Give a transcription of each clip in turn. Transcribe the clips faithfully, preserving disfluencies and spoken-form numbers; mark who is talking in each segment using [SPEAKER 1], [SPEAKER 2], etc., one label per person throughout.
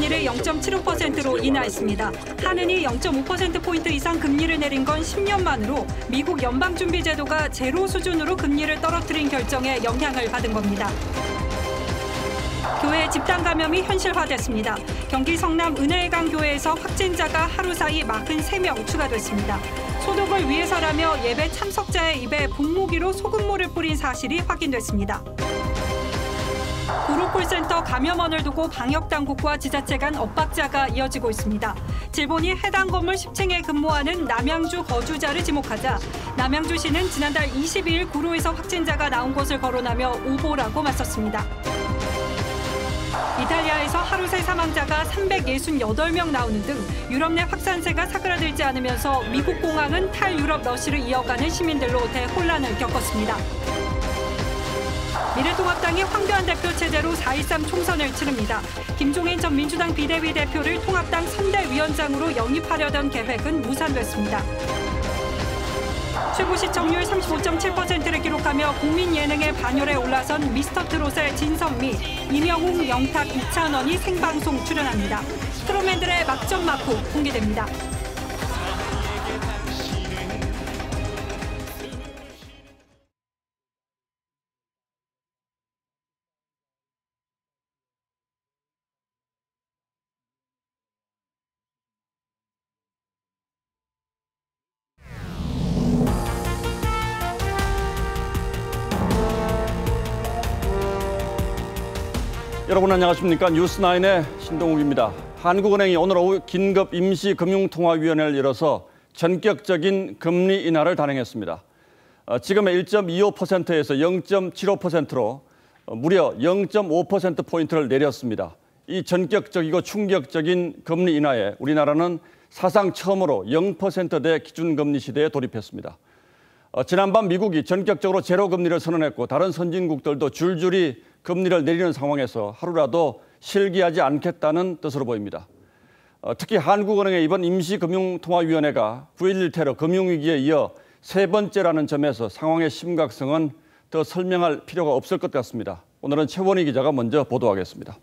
[SPEAKER 1] 금리를 영 점 칠오 퍼센트로 인하했습니다. 한은이 영 점 오 퍼센트포인트 이상 금리를 내린 건 십 년 만으로 미국 연방준비제도가 제로 수준으로 금리를 떨어뜨린 결정에 영향을 받은 겁니다. 교회 집단 감염이 현실화됐습니다. 경기 성남 은혜강 교회에서 확진자가 하루 사이 사십삼 명 추가됐습니다. 소독을 위해서라며 예배 참석자의 입에 분무기로 소금물을 뿌린 사실이 확인됐습니다. 구로콜센터 감염원을 두고 방역당국과 지자체 간 엇박자가 이어지고 있습니다. 질본이 해당 건물 십 층에 근무하는 남양주 거주자를 지목하자 남양주시는 지난달 이십이 일 구로에서 확진자가 나온 것을 거론하며 오보라고 맞섰습니다. 이탈리아에서 하루 새 사망자가 삼백육십팔 명 나오는 등 유럽 내 확산세가 사그라들지 않으면서 미국 공항은 탈유럽 러시를 이어가는 시민들로 대혼란을 겪었습니다. 미래통합당이 황교안 대표 체제로 사 일삼 총선을 치릅니다. 김종인 전 민주당 비대위 대표를 통합당 선대위원장으로 영입하려던 계획은 무산됐습니다. 최고 시청률 삼십오 점 칠 퍼센트를 기록하며 국민 예능의 반열에 올라선 미스터트롯의 진선미, 이명웅, 영탁, 이찬원이 생방송 출연합니다. 트롯맨들의 막점 막후 공개됩니다.
[SPEAKER 2] 여러분 안녕하십니까? 뉴스나인의 신동욱입니다. 한국은행이 오늘 오후 긴급 임시금융통화위원회를 열어서 전격적인 금리 인하를 단행했습니다. 지금의 일 점 이오 퍼센트에서 영 점 칠오 퍼센트로 무려 영 점 오 퍼센트포인트를 내렸습니다. 이 전격적이고 충격적인 금리 인하에 우리나라는 사상 처음으로 영 퍼센트대 기준금리 시대에 돌입했습니다. 지난밤 미국이 전격적으로 제로 금리를 선언했고 다른 선진국들도 줄줄이 금리를 내리는 상황에서 하루라도 실기하지 않겠다는 뜻으로 보입니다. 특히 한국은행의 이번 임시금융통화위원회가 구일 일 테러 금융위기에 이어 세 번째라는 점에서 상황의 심각성은 더 설명할 필요가 없을 것 같습니다. 오늘은 최원희 기자가 먼저 보도하겠습니다.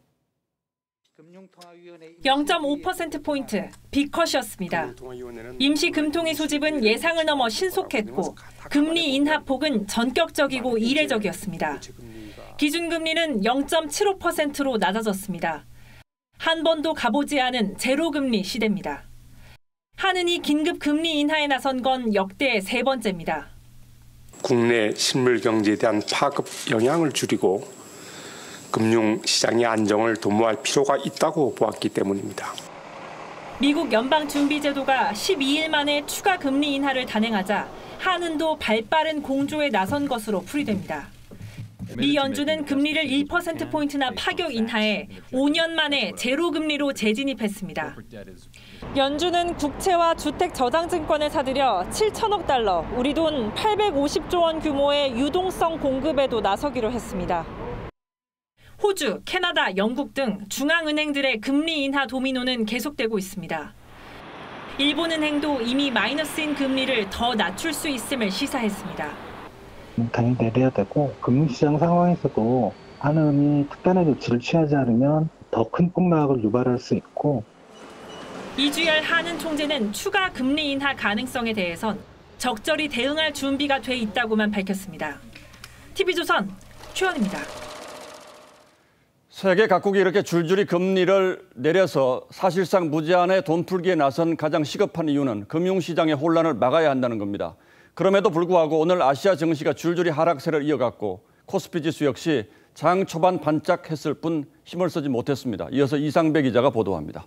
[SPEAKER 3] 영 점 오 퍼센트포인트 빅컷이었습니다. 임시금통위 소집은 예상을 넘어 신속했고 금리 인하폭은 전격적이고 이례적이었습니다. 기준금리는 영 점 칠오 퍼센트로 낮아졌습니다. 한 번도 가보지 않은 제로금리 시대입니다. 한은이 긴급 금리 인하에 나선 건 역대 세 번째입니다.
[SPEAKER 4] 국내 실물 경제에 대한 파급 영향을 줄이고 금융시장의 안정을 도모할 필요가 있다고 보았기 때문입니다.
[SPEAKER 3] 미국 연방준비제도가 십이 일 만에 추가 금리 인하를 단행하자 한은도 발빠른 공조에 나선 것으로 풀이됩니다. 미 연준은 금리를 일 퍼센트포인트나 파격 인하해 오 년 만에 제로금리로 재진입했습니다. 연준은 국채와 주택저당증권을 사들여 칠천억 달러, 우리 돈 팔백오십조 원 규모의 유동성 공급에도 나서기로 했습니다. 호주, 캐나다, 영국 등 중앙은행들의 금리 인하 도미노는 계속되고 있습니다. 일본은행도 이미 마이너스인 금리를 더 낮출 수 있음을 시사했습니다.
[SPEAKER 5] 당연히 내려야 되고 금융시장 상황에서도 한은이 특단의 조치를 취하지 않으면 더 큰 폭락을 유발할 수 있고
[SPEAKER 3] 이주열 한은 총재는 추가 금리 인하 가능성에 대해선 적절히 대응할 준비가 돼 있다고만 밝혔습니다. 티비조선 최원입니다.
[SPEAKER 2] 세계 각국이 이렇게 줄줄이 금리를 내려서 사실상 무제한의 돈 풀기에 나선 가장 시급한 이유는 금융시장의 혼란을 막아야 한다는 겁니다. 그럼에도 불구하고 오늘 아시아 증시가 줄줄이 하락세를 이어갔고 코스피 지수 역시 장 초반 반짝했을 뿐 힘을 쓰지 못했습니다. 이어서 이상배 기자가 보도합니다.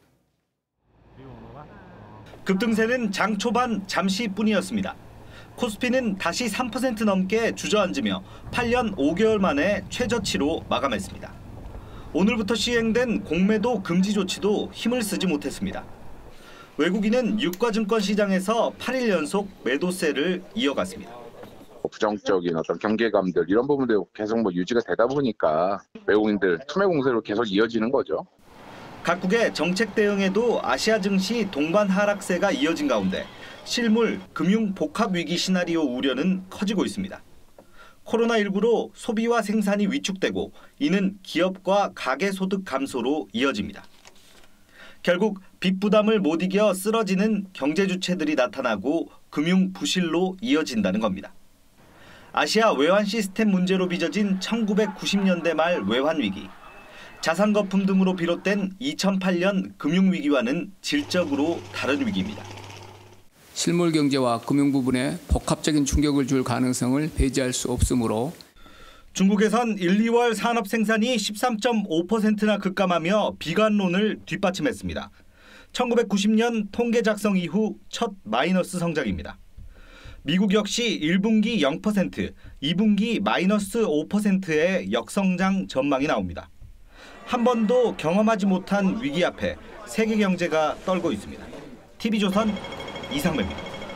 [SPEAKER 6] 급등세는 장 초반 잠시뿐이었습니다. 코스피는 다시 삼 퍼센트 넘게 주저앉으며 팔 년 오 개월 만에 최저치로 마감했습니다. 오늘부터 시행된 공매도 금지 조치도 힘을 쓰지 못했습니다. 외국인은 유가증권 시장에서 팔 일 연속 매도세를 이어갔습니다.
[SPEAKER 7] 부정적인 어떤 경계감들 이런 부분도 계속 뭐 유지가 되다 보니까 외국인들 투매 공세로 계속 이어지는 거죠.
[SPEAKER 6] 각국의 정책 대응에도 아시아 증시 동반 하락세가 이어진 가운데 실물 금융 복합 위기 시나리오 우려는 커지고 있습니다. 코로나십구로 소비와 생산이 위축되고 이는 기업과 가계 소득 감소로 이어집니다. 결국 빚 부담을 못 이겨 쓰러지는 경제 주체들이 나타나고 금융 부실로 이어진다는 겁니다. 아시아 외환 시스템 문제로 빚어진 천구백구십 년대 말 외환 위기, 자산 거품 등으로 비롯된 이천팔 년 금융 위기와는 질적으로 다른 위기입니다.
[SPEAKER 8] 실물 경제와 금융 부분에 복합적인 충격을 줄 가능성을 배제할 수 없으므로
[SPEAKER 6] 중국에선 일, 이월 산업 생산이 십삼 점 오 퍼센트나 급감하며 비관론을 뒷받침했습니다. 천구백구십 년 통계 작성 이후 첫 마이너스 성장입니다. 미국 역시 일 분기 영 퍼센트, 이 분기 마이너스 오 퍼센트의 역성장 전망이 나옵니다. 한 번도 경험하지 못한 위기 앞에 세계 경제가 떨고 있습니다. 티비조선 이상배입니다.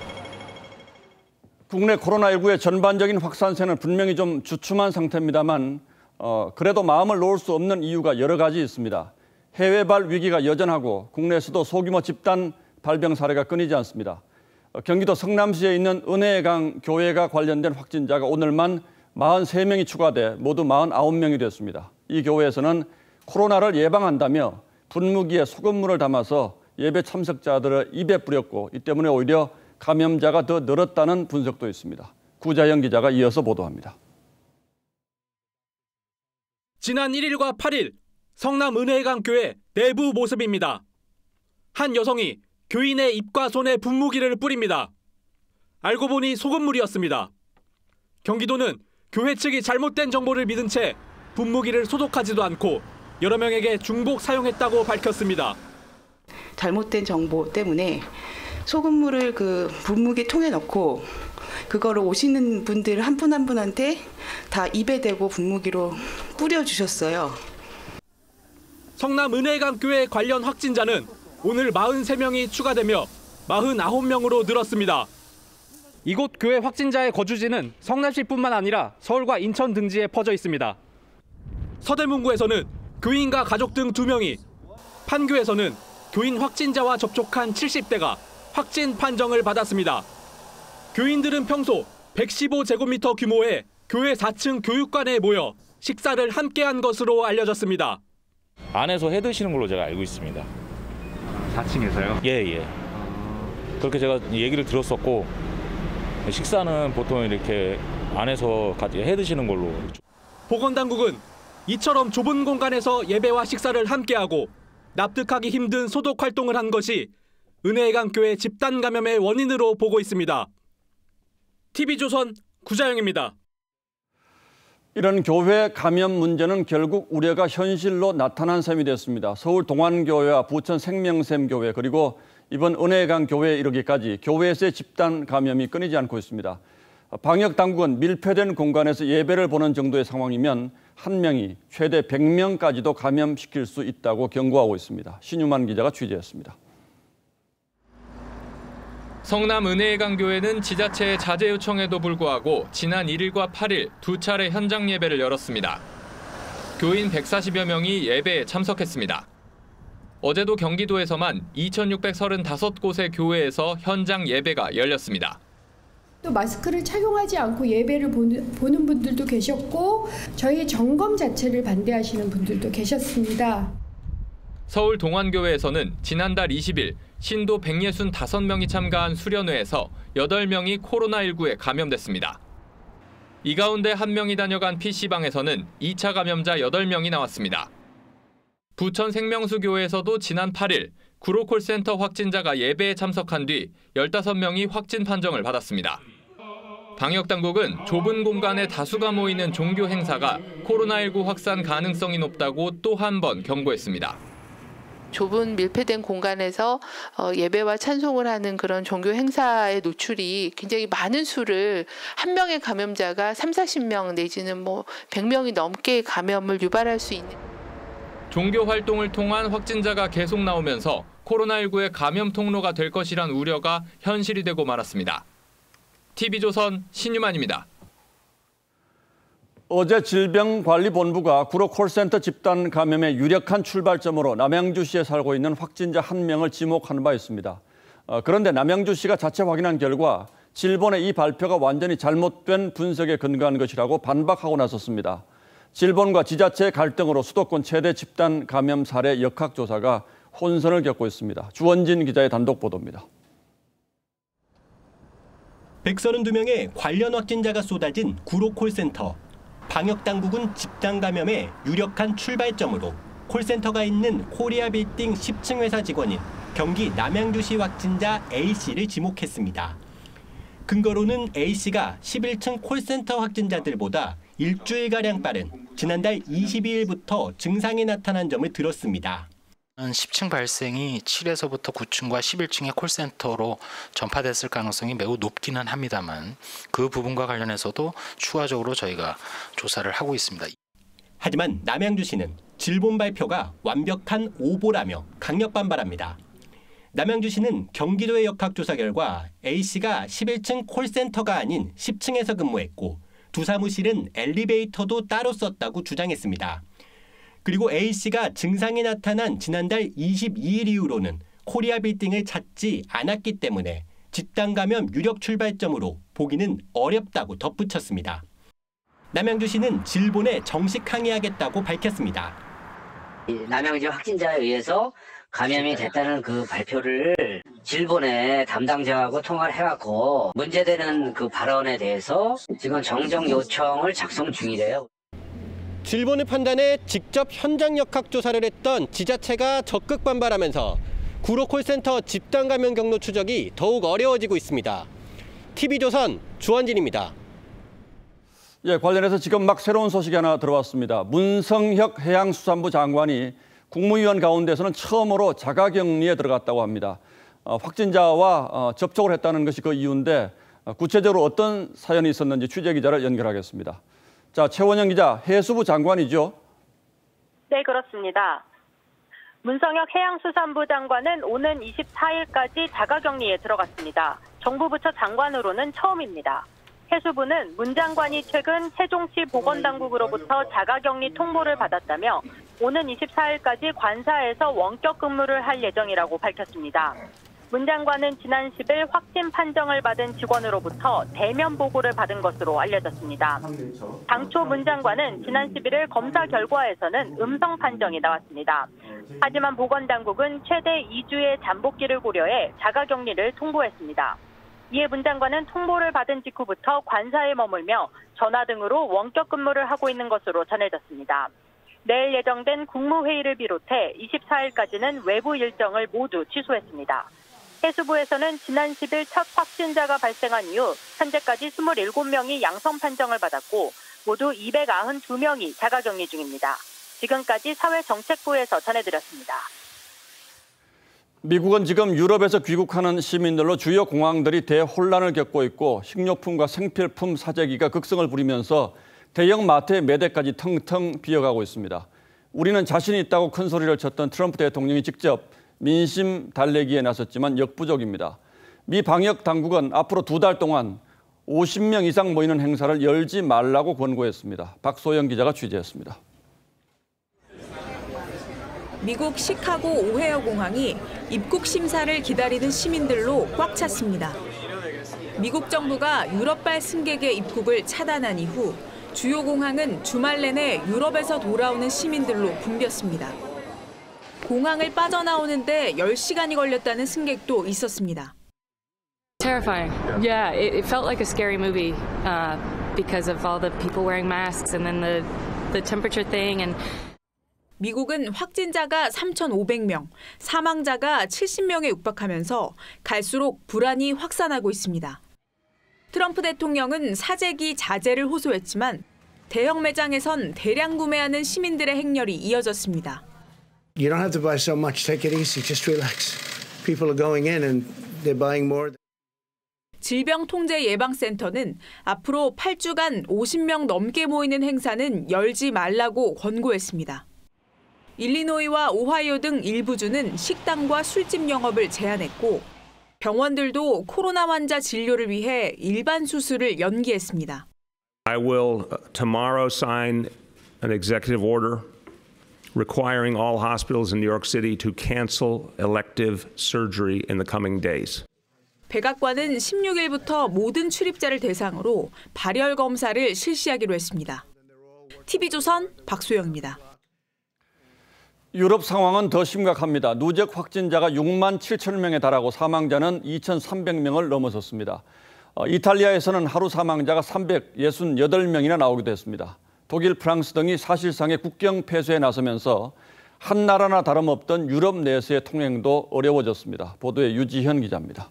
[SPEAKER 2] 국내 코로나십구의 전반적인 확산세는 분명히 좀 주춤한 상태입니다만 어, 그래도 마음을 놓을 수 없는 이유가 여러 가지 있습니다. 해외발 위기가 여전하고 국내에서도 소규모 집단 발병 사례가 끊이지 않습니다. 어, 경기도 성남시에 있는 은혜강 교회가 관련된 확진자가 오늘만 사십삼 명이 추가돼 모두 사십구 명이 됐습니다. 이 교회에서는 코로나를 예방한다며 분무기에 소금물을 담아서 예배 참석자들의 입에 뿌렸고 이 때문에 오히려 감염자가 더 늘었다는 분석도 있습니다. 구자영 기자가 이어서 보도합니다.
[SPEAKER 9] 지난 일 일과 팔 일 성남 은혜강 교회 내부 모습입니다. 한 여성이 교인의 입과 손에 분무기를 뿌립니다. 알고 보니 소금물이었습니다. 경기도는 교회 측이 잘못된 정보를 믿은 채 분무기를 소독하지도 않고 여러 명에게 중복 사용했다고 밝혔습니다.
[SPEAKER 10] 잘못된 정보 때문에 소금물을 그 분무기 통에 넣고 그거를 오시는 분들 한 분 한 분한테 다 입에 대고 분무기로 뿌려주셨어요.
[SPEAKER 9] 성남 은혜강 교회 관련 확진자는 오늘 사십삼 명이 추가되며 사십구 명으로 늘었습니다. 이곳 교회 확진자의 거주지는 성남시뿐만 아니라 서울과 인천 등지에 퍼져 있습니다. 서대문구에서는 교인과 가족 등 두 명이, 판교에서는 교인 확진자와 접촉한 칠십 대가 확진 판정을 받았습니다. 교인들은 평소 백십오 제곱미터 규모의 교회 사 층 교육관에 모여 식사를 함께한 것으로 알려졌습니다.
[SPEAKER 11] 안에서 해 드시는 걸로 제가 알고 있습니다.
[SPEAKER 6] 사 층에서요?
[SPEAKER 11] 예, 예. 그렇게 제가 얘기를 들었었고 식사는 보통 이렇게 안에서 같이 해 드시는 걸로.
[SPEAKER 9] 보건당국은 이처럼 좁은 공간에서 예배와 식사를 함께하고 납득하기 힘든 소독 활동을 한 것이 은혜강 교회 집단 감염의 원인으로 보고 있습니다. 티비조선 구자영입니다.
[SPEAKER 2] 이런 교회 감염 문제는 결국 우려가 현실로 나타난 셈이 됐습니다. 서울 동안교회와 부천 생명샘교회 그리고 이번 은혜강 교회에 이르기까지 교회에서의 집단 감염이 끊이지 않고 있습니다. 방역당국은 밀폐된 공간에서 예배를 보는 정도의 상황이면 한 명이 최대 백 명까지도 감염시킬 수 있다고 경고하고 있습니다. 신유만 기자가 취재했습니다.
[SPEAKER 12] 성남 은혜강 교회는 지자체의 자제 요청에도 불구하고 지난 일 일과 팔 일 두 차례 현장 예배를 열었습니다. 교인 백사십여 명이 예배에 참석했습니다. 어제도 경기도에서만 이천육백삼십오 곳의 교회에서 현장 예배가 열렸습니다.
[SPEAKER 13] 또 마스크를 착용하지 않고 예배를 보는, 보는 분들도 계셨고 저희 점검 자체를 반대하시는 분들도 계셨습니다.
[SPEAKER 12] 서울 동안교회에서는 지난달 이십 일 신도 백육십오 명이 참가한 수련회에서 여덟 명이 코로나십구에 감염됐습니다. 이 가운데 한 명이 다녀간 피씨방에서는 이 차 감염자 여덟 명이 나왔습니다. 부천 생명수교회에서도 지난 팔 일 구로콜센터 확진자가 예배에 참석한 뒤 열다섯 명이 확진 판정을 받았습니다. 방역당국은 좁은 공간에 다수가 모이는 종교 행사가 코로나십구 확산 가능성이 높다고 또 한 번 경고했습니다.
[SPEAKER 14] 좁은 밀폐된 공간에서 예배와 찬송을 하는 그런 종교 행사의 노출이 굉장히 많은 수를 한 명의 감염자가 삼사십 명 내지는 뭐 백 명이 넘게 감염을 유발할 수 있는.
[SPEAKER 12] 종교 활동을 통한 확진자가 계속 나오면서 코로나십구의 감염 통로가 될 것이란 우려가 현실이 되고 말았습니다. 티비조선 신유만입니다.
[SPEAKER 2] 어제 질병관리본부가 구로 콜센터 집단 감염의 유력한 출발점으로 남양주시에 살고 있는 확진자 한 명을 지목한 바 있습니다. 어, 그런데 남양주시가 자체 확인한 결과 질본의 이 발표가 완전히 잘못된 분석에 근거한 것이라고 반박하고 나섰습니다. 질본과 지자체의 갈등으로 수도권 최대 집단 감염 사례 역학조사가 혼선을 겪고 있습니다. 주원진 기자의 단독 보도입니다.
[SPEAKER 15] 백삼십이 명의 관련 확진자가 쏟아진 구로 콜센터. 방역당국은 집단 감염의 유력한 출발점으로 콜센터가 있는 코리아 빌딩 십 층 회사 직원인 경기 남양주시 확진자 A씨를 지목했습니다. 근거로는 A씨가 십일 층 콜센터 확진자들보다 일주일가량 빠른 지난달 이십이 일부터 증상이 나타난 점을 들었습니다.
[SPEAKER 16] 십 층 발생이 칠에서부터 구 층과 십일 층의 콜센터로 전파됐을 가능성이 매우 높기는 합니다만 그 부분과 관련해서도 추가적으로 저희가 조사를 하고 있습니다.
[SPEAKER 15] 하지만 남양주시는 질본 발표가 완벽한 오보라며 강력 반발합니다. 남양주시는 경기도의 역학조사 결과 A씨가 십일 층 콜센터가 아닌 십 층에서 근무했고 두 사무실은 엘리베이터도 따로 썼다고 주장했습니다. 그리고 A씨가 증상이 나타난 지난달 이십이 일 이후로는 코리아 빌딩을 찾지 않았기 때문에 집단 감염 유력 출발점으로 보기는 어렵다고 덧붙였습니다. 남양주시는 질본에 정식 항의하겠다고 밝혔습니다.
[SPEAKER 17] 남양주 확진자에 의해서 감염이 됐다는 그 발표를 질본의 담당자하고 통화를 해갖고 문제되는 그 발언에 대해서 지금 정정 요청을 작성 중이래요.
[SPEAKER 15] 질본의 판단에 직접 현장 역학조사를 했던 지자체가 적극 반발하면서 구로 콜센터 집단 감염 경로 추적이 더욱 어려워지고 있습니다. 티비조선 주원진입니다.
[SPEAKER 2] 예, 관련해서 지금 막 새로운 소식이 하나 들어왔습니다. 문성혁 해양수산부 장관이 국무위원 가운데서는 처음으로 자가격리에 들어갔다고 합니다. 어, 확진자와 어, 접촉을 했다는 것이 그 이유인데 어, 구체적으로 어떤 사연이 있었는지 취재기자를 연결하겠습니다. 자, 최원영 기자, 해수부 장관이죠?
[SPEAKER 18] 네, 그렇습니다. 문성혁 해양수산부 장관은 오는 이십사 일까지 자가격리에 들어갔습니다. 정부 부처 장관으로는 처음입니다. 해수부는 문 장관이 최근 세종시 보건당국으로부터 자가격리 통보를 받았다며 오는 이십사 일까지 관사에서 원격 근무를 할 예정이라고 밝혔습니다. 문 장관은 지난 십 일 확진 판정을 받은 직원으로부터 대면 보고를 받은 것으로 알려졌습니다. 당초 문 장관은 지난 십일 일 검사 결과에서는 음성 판정이 나왔습니다. 하지만 보건당국은 최대 이 주의 잠복기를 고려해 자가격리를 통보했습니다. 이에 문 장관은 통보를 받은 직후부터 관사에 머물며 전화 등으로 원격 근무를 하고 있는 것으로 전해졌습니다. 내일 예정된 국무회의를 비롯해 이십사 일까지는 외부 일정을 모두 취소했습니다. 해수부에서는 지난 십 일 첫 확진자가 발생한 이후 현재까지 이십칠 명이 양성 판정을 받았고 모두 이백구십이 명이 자가격리 중입니다. 지금까지 사회정책부에서 전해드렸습니다.
[SPEAKER 2] 미국은 지금 유럽에서 귀국하는 시민들로 주요 공항들이 대혼란을 겪고 있고 식료품과 생필품 사재기가 극성을 부리면서 대형 마트의 매대까지 텅텅 비어가고 있습니다. 우리는 자신이 있다고 큰 소리를 쳤던 트럼프 대통령이 직접 민심 달래기에 나섰지만 역부족입니다. 미 방역 당국은 앞으로 두 달 동안 오십 명 이상 모이는 행사를 열지 말라고 권고했습니다. 박소영 기자가 취재했습니다.
[SPEAKER 3] 미국 시카고 오헤어 공항이 입국 심사를 기다리는 시민들로 꽉 찼습니다. 미국 정부가 유럽발 승객의 입국을 차단한 이후 주요 공항은 주말 내내 유럽에서 돌아오는 시민들로 붐볐습니다. 공항을 빠져나오는데 열 시간이 걸렸다는 승객도 있었습니다.
[SPEAKER 19] Terrifying. Yeah, it, it felt like a scary movie uh, because of all the people wearing masks and then the the temperature thing and
[SPEAKER 3] 미국은 확진자가 삼천오백 명, 사망자가 칠십 명에 육박하면서 갈수록 불안이 확산하고 있습니다. 트럼프 대통령은 사재기 자제를 호소했지만 대형 매장에선 대량 구매하는 시민들의 행렬이 이어졌습니다.
[SPEAKER 20] You don't have to buy so much. Take it easy. Just relax. People are going in and they're buying more.
[SPEAKER 3] 질병통제예방센터는 앞으로 팔 주간 오십 명 넘게 모이는 행사는 열지 말라고 권고했습니다. 일리노이와 오하이오 등 일부 주는 식당과 술집 영업을 제한했고 병원들도 코로나 환자 진료를 위해 일반 수술을 연기했습니다.
[SPEAKER 21] I will tomorrow sign an executive order requiring all hospitals in New York City to cancel elective surgery in the coming days.
[SPEAKER 1] 백악관은 십육 일부터 모든 출입자를 대상으로 발열 검사를 실시하기로 했습니다. 티비조선 박소영입니다.
[SPEAKER 2] 유럽 상황은 더 심각합니다. 누적 확진자가 육만 칠천 명에 달하고 사망자는 이천삼백 명을 넘어섰습니다. 어, 이탈리아에서는 하루 사망자가 삼백육십팔 명이나 나오기도 했습니다. 독일, 프랑스 등이 사실상의 국경 폐쇄에 나서면서 한 나라나 다름없던 유럽 내에서의 통행도 어려워졌습니다. 보도에 유지현 기자입니다.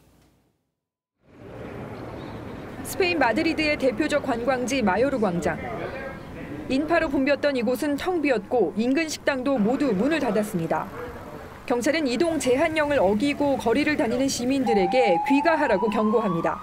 [SPEAKER 22] 스페인 마드리드의 대표적 관광지 마요르 광장. 인파로 붐볐던 이곳은 텅 비었고 인근 식당도 모두 문을 닫았습니다. 경찰은 이동 제한령을 어기고 거리를 다니는 시민들에게 귀가하라고 경고합니다.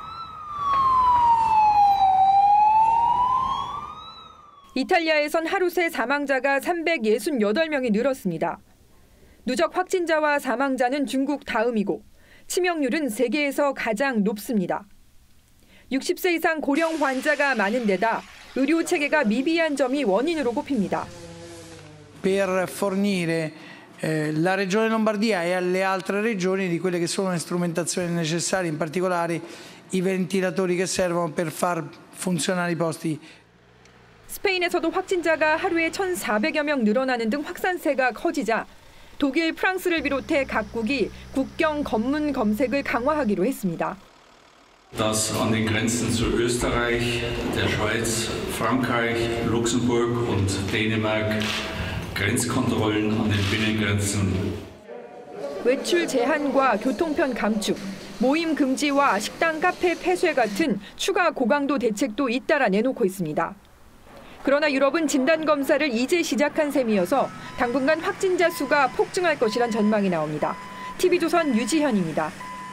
[SPEAKER 22] 이탈리아에선 하루 새 사망자가 삼백육십팔 명이 늘었습니다. 누적 확진자와 사망자는 중국 다음이고 치명률은 세계에서 가장 높습니다. 육십 세 이상 고령 환자가 많은 데다 의료 체계가 미비한 점이 원인으로 꼽힙니다.
[SPEAKER 23] Per fornire la Regione Lombardia e alle altre regioni di quelle che sono le strumentazioni necessarie, in particolare i ventilatori che servono per far funzionare i posti.
[SPEAKER 22] 스페인에서도 확진자가 하루에 천사백여 명 늘어나는 등 확산세가 커지자 독일, 프랑스를 비롯해 각국이 국경 검문 검색을 강화하기로 했습니다.
[SPEAKER 24] Dass an den Grenzen zu Österreich, der Schweiz, Frankreich, Luxemburg und Dänemark Grenzkontrollen an den Binnengrenzen.
[SPEAKER 22] 외출 제한과 교통편 감축, 모임 금지와 식당, 카페 폐쇄 같은 추가 고강도 대책도 잇따라 내놓고 있습니다. 그러나 유럽은 진단검사를 이제 시작한 셈이어서 당분간 확진자 수가 폭증할 것이란 전망이 나옵니다. 티비조선 유지현입니다.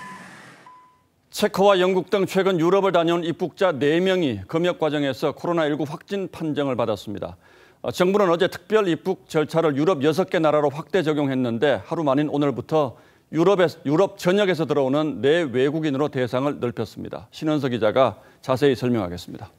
[SPEAKER 2] 체코와 영국 등 최근 유럽을 다녀온 입국자 네 명이 검역 과정에서 코로나십구 확진 판정을 받았습니다. 정부는 어제 특별 입국 절차를 유럽 여섯 개 나라로 확대 적용했는데 하루 만인 오늘부터 유럽에, 유럽 전역에서 들어오는 내 외국인으로 대상을 넓혔습니다. 신은서 기자가 자세히 설명하겠습니다.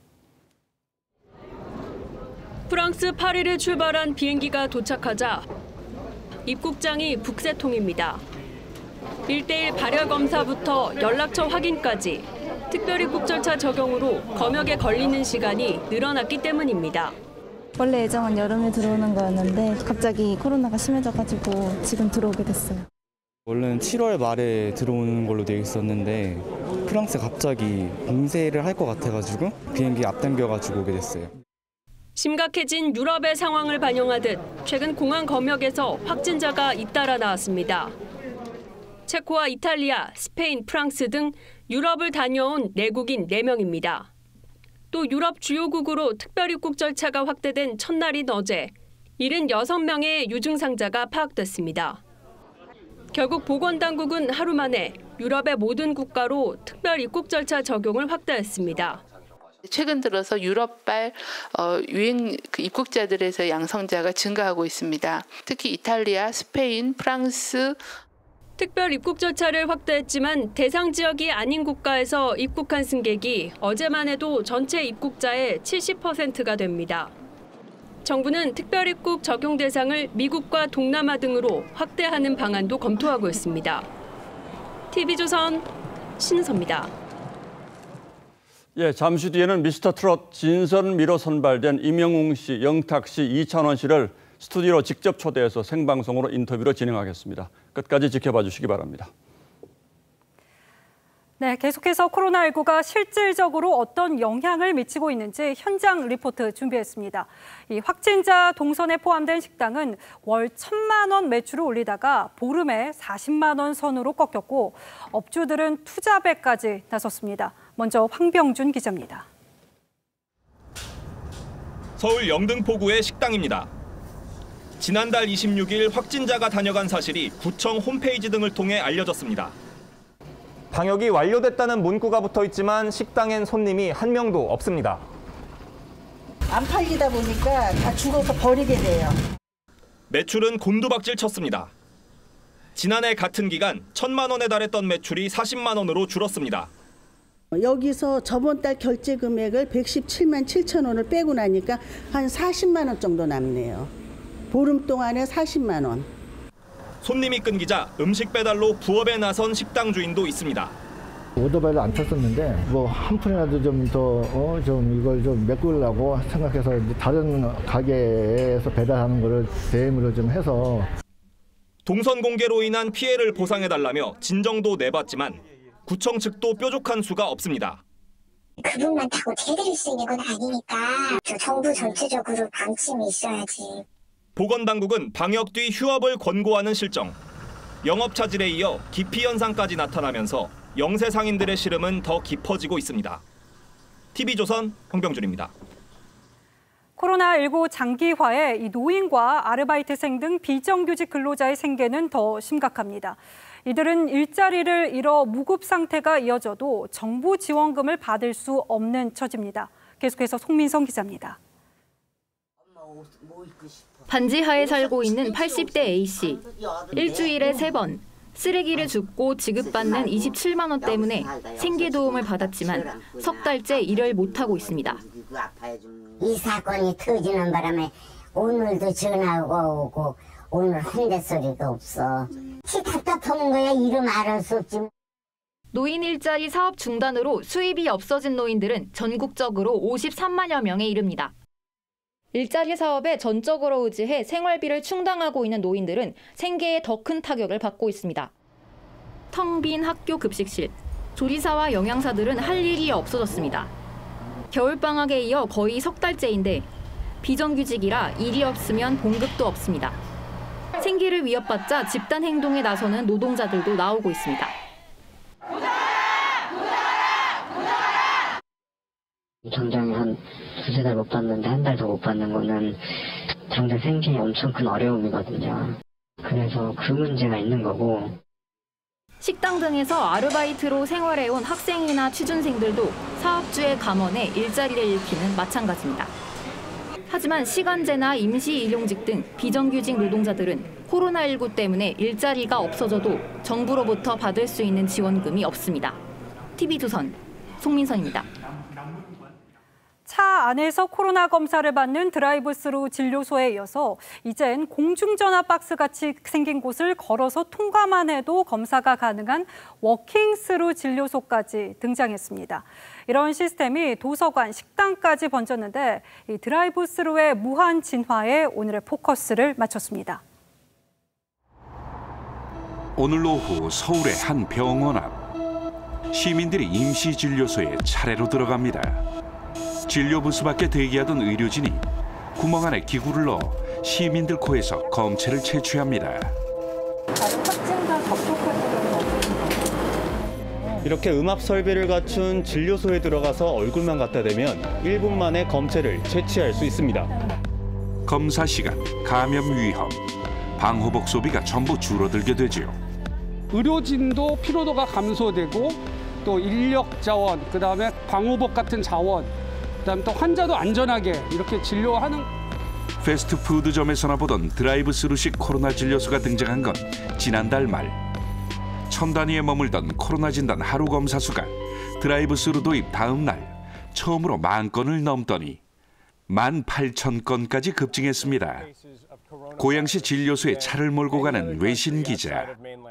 [SPEAKER 25] 프랑스 파리를 출발한 비행기가 도착하자 입국장이 북새통입니다. 일 대일 발열 검사부터 연락처 확인까지 특별 입국 절차 적용으로 검역에 걸리는 시간이 늘어났기 때문입니다.
[SPEAKER 26] 원래 예정은 여름에 들어오는 거였는데 갑자기 코로나가 심해져가지고 지금 들어오게 됐어요.
[SPEAKER 27] 원래는 칠월 말에 들어오는 걸로 되어 있었는데 프랑스 갑자기 봉쇄를 할 것 같아가지고 비행기 앞당겨가지고 오게 됐어요.
[SPEAKER 25] 심각해진 유럽의 상황을 반영하듯 최근 공항 검역에서 확진자가 잇따라 나왔습니다. 체코와 이탈리아, 스페인, 프랑스 등 유럽을 다녀온 내국인 네 명입니다. 또 유럽 주요국으로 특별 입국 절차가 확대된 첫날인 어제 칠십육 명의 유증상자가 파악됐습니다. 결국 보건당국은 하루 만에 유럽의 모든 국가로 특별 입국 절차 적용을 확대했습니다.
[SPEAKER 14] 최근 들어서 유럽발 어, 유행 그 입국자들에서 양성자가 증가하고 있습니다. 특히 이탈리아, 스페인, 프랑스.
[SPEAKER 25] 특별 입국 절차를 확대했지만 대상 지역이 아닌 국가에서 입국한 승객이 어제만 해도 전체 입국자의 칠십 퍼센트가 됩니다. 정부는 특별 입국 적용 대상을 미국과 동남아 등으로 확대하는 방안도 검토하고 있습니다. 티비조선 신은서입니다.
[SPEAKER 2] 예, 잠시 뒤에는 미스터 트롯 진선미로 선발된 임영웅 씨, 영탁 씨, 이찬원 씨를 스튜디오로 직접 초대해서 생방송으로 인터뷰로 진행하겠습니다. 끝까지 지켜봐 주시기 바랍니다.
[SPEAKER 28] 네, 계속해서 코로나십구가 실질적으로 어떤 영향을 미치고 있는지 현장 리포트 준비했습니다. 이 확진자 동선에 포함된 식당은 월 천만 원 매출을 올리다가 보름에 사십만 원 선으로 꺾였고 업주들은 투잡에까지 나섰습니다. 먼저 황병준 기자입니다.
[SPEAKER 29] 서울 영등포구의 식당입니다. 지난달 이십육 일 확진자가 다녀간 사실이 구청 홈페이지 등을 통해 알려졌습니다.
[SPEAKER 30] 방역이 완료됐다는 문구가 붙어 있지만 식당엔 손님이 한 명도 없습니다.
[SPEAKER 31] 안 팔리다 보니까 다 죽어서 버리게 돼요.
[SPEAKER 29] 매출은 곤두박질 쳤습니다. 지난해 같은 기간 천만 원에 달했던 매출이 사십만 원으로 줄었습니다.
[SPEAKER 31] 여기서 저번 달 결제 금액을 백십칠만 칠천 원을 빼고 나니까 한 사십만 원 정도 남네요. 보름 동안에 사십만 원.
[SPEAKER 29] 손님이 끊기자 음식 배달로 부업에 나선 식당 주인도 있습니다.
[SPEAKER 4] 오토바이를 안 탔었는데 뭐 한 푼이라도 좀 더 어, 좀 이걸 좀 메꾸려고 생각해서 다른 가게에서 배달하는 거를 대행으로 좀 해서.
[SPEAKER 29] 동선 공개로 인한 피해를 보상해달라며 진정도 내봤지만 구청 측도 뾰족한 수가 없습니다.
[SPEAKER 5] 그분만 타고 해드릴 수 있는 건 아니니까 정부 전체적으로 방침이 있어야지.
[SPEAKER 29] 보건당국은 방역 뒤 휴업을 권고하는 실정. 영업 차질에 이어 기피 현상까지 나타나면서 영세 상인들의 시름은 더 깊어지고 있습니다. 티비조선 홍병준입니다.
[SPEAKER 28] 코로나십구 장기화에 이 노인과 아르바이트생 등 비정규직 근로자의 생계는 더 심각합니다. 이들은 일자리를 잃어 무급 상태가 이어져도 정부 지원금을 받을 수 없는 처지입니다. 계속해서 송민성 기자입니다.
[SPEAKER 6] 반지하에 살고 있는 팔십 대 A씨. 일주일에 세 번 쓰레기를 줍고 지급받는 이십칠만 원 때문에 생계 도움을 받았지만 석 달째 일을 못하고 있습니다.
[SPEAKER 5] 이 사건이 터지는 바람에 오늘도 전화가 오고 오늘 한 대 소리가 없어. 치 답답한 거야. 이름 알을 수 없지.
[SPEAKER 6] 노인 일자리 사업 중단으로 수입이 없어진 노인들은 전국적으로 오십삼만여 명에 이릅니다. 일자리 사업에 전적으로 의지해 생활비를 충당하고 있는 노인들은 생계에 더 큰 타격을 받고 있습니다. 텅 빈 학교 급식실, 조리사와 영양사들은 할 일이 없어졌습니다. 겨울방학에 이어 거의 석 달째인데 비정규직이라 일이 없으면 봉급도 없습니다. 생계를 위협받자 집단 행동에 나서는 노동자들도 나오고 있습니다.
[SPEAKER 17] 당장 한 두세 달 못 받는데 한 달 더 못 받는 거는 당장 생계에 엄청 큰 어려움이거든요. 그래서 그 문제가 있는 거고.
[SPEAKER 6] 식당 등에서 아르바이트로 생활해온 학생이나 취준생들도 사업주의 감원에 일자리를 잃기는 마찬가지입니다. 하지만 시간제나 임시일용직 등 비정규직 노동자들은 코로나십구 때문에 일자리가 없어져도 정부로부터 받을 수 있는 지원금이 없습니다. 티비조선 송민선입니다.
[SPEAKER 28] 차 안에서 코로나 검사를 받는 드라이브스루 진료소에 이어서 이젠 공중전화 박스같이 생긴 곳을 걸어서 통과만 해도 검사가 가능한 워킹스루 진료소까지 등장했습니다. 이런 시스템이 도서관, 식당까지 번졌는데 이 드라이브스루의 무한 진화에 오늘의 포커스를 맞췄습니다.
[SPEAKER 7] 오늘 오후 서울의 한 병원 앞. 시민들이 임시진료소에 차례로 들어갑니다. 진료 부스 밖에 대기하던 의료진이 구멍 안에 기구를 넣어 시민들 코에서 검체를 채취합니다.
[SPEAKER 27] 이렇게 음압 설비를 갖춘 진료소에 들어가서 얼굴만 갖다 대면 일 분 만에 검체를 채취할 수 있습니다.
[SPEAKER 7] 검사 시간, 감염 위험, 방호복 소비가 전부 줄어들게 되죠.
[SPEAKER 8] 의료진도 피로도가 감소되고 또 인력 자원, 그다음에 방호복 같은 자원, 그다음 또 환자도 안전하게 이렇게 진료하는.
[SPEAKER 7] 패스트푸드점에서나 보던 드라이브스루식 코로나 진료소가 등장한 건 지난달 말. 천 단위에 머물던 코로나 진단 하루 검사 수가 드라이브스루 도입 다음 날 처음으로 만 건을 넘더니 만 팔천 건까지 급증했습니다. 고양시 진료소에 차를 몰고 가는 외신 기자.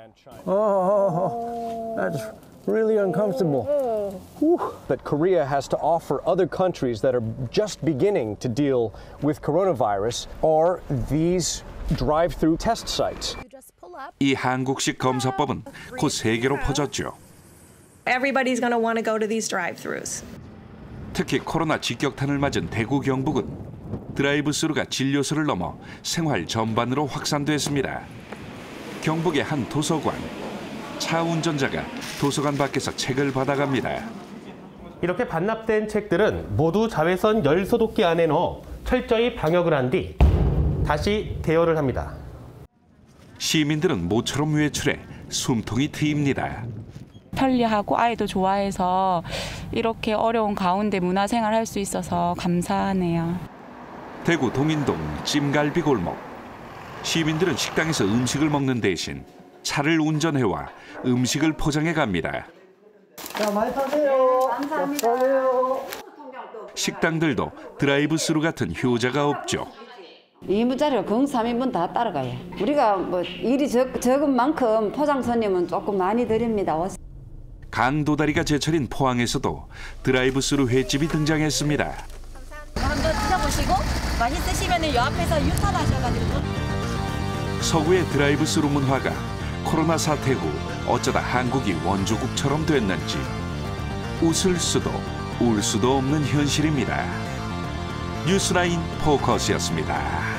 [SPEAKER 9] Oh, that's really uncomfortable. That Korea has to offer other countries that are just beginning to deal with coronavirus are these drive-through test sites.
[SPEAKER 7] 이 한국식 검사법은 곧 세계로 퍼졌죠.
[SPEAKER 10] Everybody's going to want to go to these drive-throughs.
[SPEAKER 7] 특히 코로나 직격탄을 맞은 대구 경북은 드라이브스루가 진료소를 넘어 생활 전반으로 확산됐습니다. 경북의 한 도서관. 차 운전자가 도서관 밖에서 책을 받아갑니다.
[SPEAKER 11] 이렇게 반납된 책들은 모두 자외선 열 소독기 안에 넣어 철저히 방역을 한 뒤 다시 대여를 합니다.
[SPEAKER 7] 시민들은 모처럼 외출해 숨통이 트입니다.
[SPEAKER 12] 편리하고 아이도 좋아해서 이렇게 어려운 가운데 문화생활 할 수 있어서 감사하네요.
[SPEAKER 7] 대구 동인동 찜갈비 골목. 시민들은 식당에서 음식을 먹는 대신 차를 운전해와 음식을 포장해 갑니다.
[SPEAKER 9] 자, 많이 타세요. 네, 감사합니다.
[SPEAKER 7] 식당들도 드라이브스루 같은 효자가 없죠.
[SPEAKER 13] 이 인분짜리가 공 삼 인분 다 따라가요. 우리가 뭐 일이 적, 적은 만큼 포장 손님은 조금 많이 드립니다.
[SPEAKER 7] 강도다리가 제철인 포항에서도 드라이브스루 횟집이 등장했습니다.
[SPEAKER 1] 한번 드셔보시고 맛있으시면 요 앞에서 유턴하셔가지고.
[SPEAKER 7] 서구의 드라이브스루 문화가 코로나 사태 후 어쩌다 한국이 원조국처럼 됐는지 웃을 수도 울 수도 없는 현실입니다. 뉴스라인 포커스였습니다.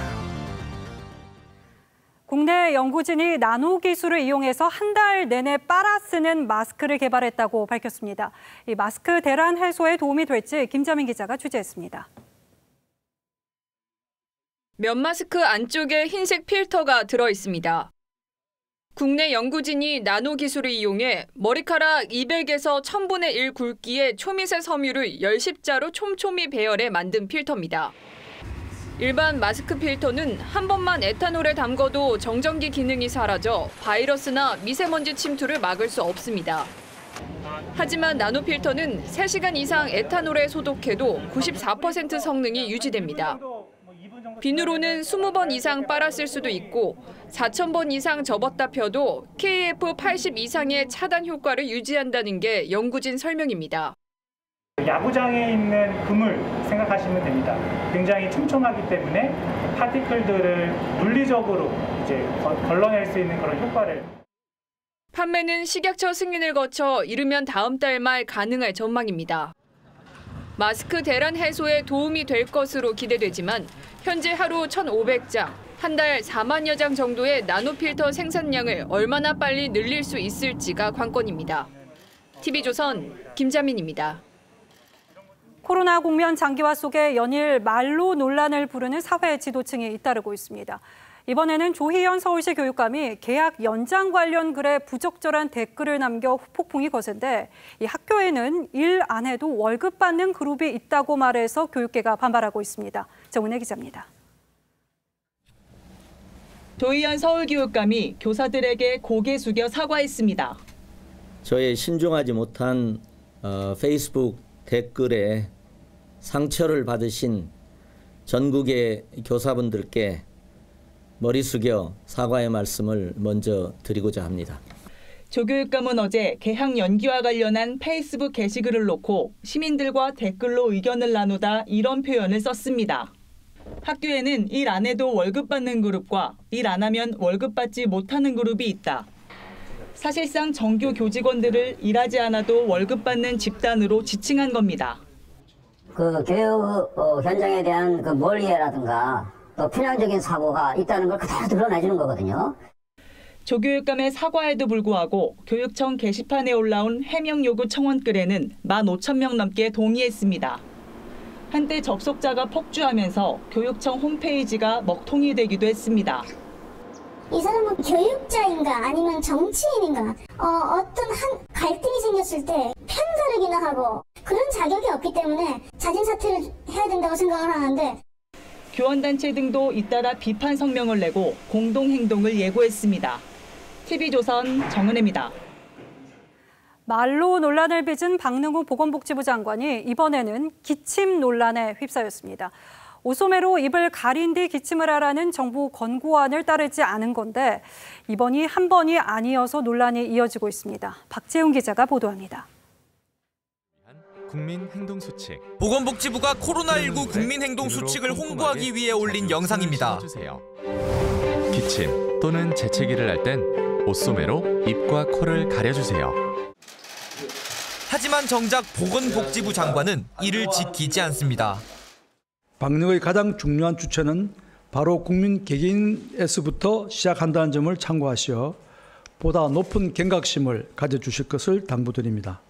[SPEAKER 28] 국내 연구진이 나노 기술을 이용해서 한 달 내내 빨아 쓰는 마스크를 개발했다고 밝혔습니다. 이 마스크 대란 해소에 도움이 될지 김자민 기자가 취재했습니다.
[SPEAKER 3] 면 마스크 안쪽에 흰색 필터가 들어 있습니다. 국내 연구진이 나노 기술을 이용해 머리카락 이백에서 천분의 일 굵기의 초미세 섬유를 열 십자로 촘촘히 배열해 만든 필터입니다. 일반 마스크 필터는 한 번만 에탄올에 담궈도 정전기 기능이 사라져 바이러스나 미세먼지 침투를 막을 수 없습니다. 하지만 나노 필터는 세 시간 이상 에탄올에 소독해도 구십사 퍼센트 성능이 유지됩니다. 비누로는 이십 번 이상 빨았을 수도 있고 사천 번 이상 접었다 펴도 케이에프 팔십 이상의 차단 효과를 유지한다는 게 연구진 설명입니다.
[SPEAKER 15] 야구장에 있는 그물 생각하시면 됩니다. 굉장히 촘촘하기 때문에 파티클들을 물리적으로 이제 걸러낼 수 있는 그런 효과를.
[SPEAKER 3] 판매는 식약처 승인을 거쳐 이르면 다음 달 말 가능할 전망입니다. 마스크 대란 해소에 도움이 될 것으로 기대되지만 현재 하루 천오백 장, 한 달 사만여 장 정도의 나노 필터 생산량을 얼마나 빨리 늘릴 수 있을지가 관건입니다. 티비조선 김자민입니다.
[SPEAKER 28] 코로나 국면 장기화 속에 연일 말로 논란을 부르는 사회 지도층이 잇따르고 있습니다. 이번에는 조희연 서울시 교육감이 계약 연장 관련 글에 부적절한 댓글을 남겨 폭풍이 거센데 이 학교에는 일 안 해도 월급 받는 그룹이 있다고 말해서 교육계가 반발하고 있습니다. 정은혜 기자입니다.
[SPEAKER 16] 조희연 서울교육감이 교사들에게 고개 숙여 사과했습니다.
[SPEAKER 18] 저의 신중하지 못한 어, 페이스북 댓글에 상처를 받으신 전국의 교사분들께 머리 숙여 사과의 말씀을 먼저 드리고자 합니다.
[SPEAKER 16] 조 교육감은 어제 개학 연기와 관련한 페이스북 게시글을 놓고 시민들과 댓글로 의견을 나누다 이런 표현을 썼습니다. 학교에는 일 안 해도 월급 받는 그룹과 일 안 하면 월급 받지 못하는 그룹이 있다. 사실상 정규 교직원들을 일하지 않아도 월급 받는 집단으로 지칭한 겁니다.
[SPEAKER 5] 그 교육 어, 현장에 대한 그 멀리해라든가 또 편향적인 사고가 있다는 걸 그대로 드러내주는 거거든요.
[SPEAKER 16] 조 교육감의 사과에도 불구하고 교육청 게시판에 올라온 해명 요구 청원글에는 만 오천 명 넘게 동의했습니다. 한때 접속자가 폭주하면서 교육청 홈페이지가 먹통이 되기도 했습니다.
[SPEAKER 19] 이 사람은 교육자인가 아니면 정치인인가 어, 어떤 한 갈등이 생겼을 때 편가르기나 하고 그런 자격이 없기 때문에 자진 사퇴를 해야 된다고 생각을 하는데
[SPEAKER 16] 교원단체 등도 잇따라 비판 성명을 내고 공동행동을 예고했습니다. 티비조선 정은혜입니다.
[SPEAKER 28] 말로 논란을 빚은 박능우 보건복지부 장관이 이번에는 기침 논란에 휩싸였습니다. 오소매로 입을 가린 뒤 기침을 하라는 정부 권고안을 따르지 않은 건데 이번이 한 번이 아니어서 논란이 이어지고 있습니다. 박재훈 기자가 보도합니다.
[SPEAKER 20] 국민행동수칙. 보건복지부가 코로나십구 국민행동수칙을 홍보하기 위해 올린 영상입니다. 기침 또는 재채기를 할 땐 옷소매로 입과 코를 가려주세요. 하지만 정작 보건복지부 장관은 이를 지키지 않습니다.
[SPEAKER 21] 방역의 가장 중요한 주체는 바로 국민 개개인에서부터 시작한다는 점을 참고하시어 보다 높은 경각심을 가져주실 것을 당부드립니다.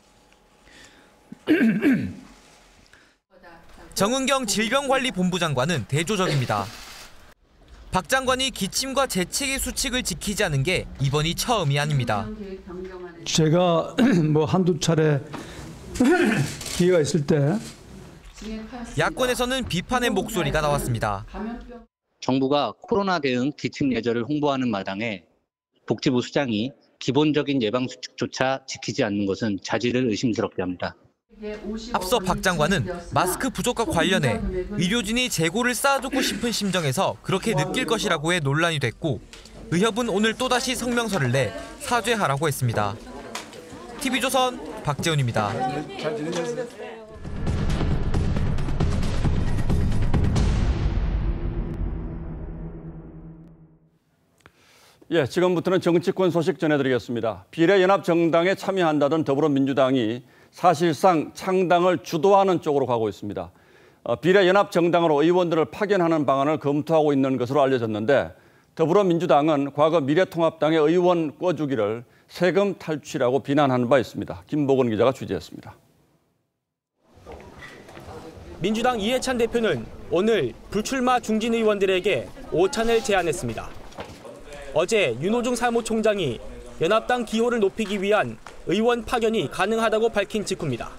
[SPEAKER 20] 정은경 질병관리본부 장관은 대조적입니다. 박 장관이 기침과 재채기 수칙을 지키지 않은 게 이번이 처음이 아닙니다.
[SPEAKER 21] 제가 뭐 한두 차례 기회가 있을 때
[SPEAKER 20] 야권에서는 비판의 목소리가 나왔습니다.
[SPEAKER 22] 정부가 코로나 대응 기침 예절을 홍보하는 마당에 복지부 수장이 기본적인 예방 수칙조차 지키지 않는 것은 자질을 의심스럽게 합니다.
[SPEAKER 20] 앞서 박 장관은 마스크 부족과 관련해 의료진이 재고를 쌓아두고 싶은 심정에서 그렇게 느낄 것이라고 해 논란이 됐고 의협은 오늘 또다시 성명서를 내 사죄하라고 했습니다. 티비조선 박재훈입니다.
[SPEAKER 21] 잘 지내셨어요?
[SPEAKER 2] 예, 지금부터는 정치권 소식 전해드리겠습니다. 비례연합정당에 참여한다던 더불어민주당이 사실상 창당을 주도하는 쪽으로 가고 있습니다. 어, 비례연합정당으로 의원들을 파견하는 방안을 검토하고 있는 것으로 알려졌는데 더불어민주당은 과거 미래통합당의 의원 꿔주기를 세금 탈취라고 비난한 바 있습니다. 김보건 기자가 취재했습니다.
[SPEAKER 4] 민주당 이해찬 대표는 오늘 불출마 중진 의원들에게 오찬을 제안했습니다. 어제 윤호중 사무총장이 연합당 기호를 높이기 위한 의원 파견이 가능하다고 밝힌 직후입니다.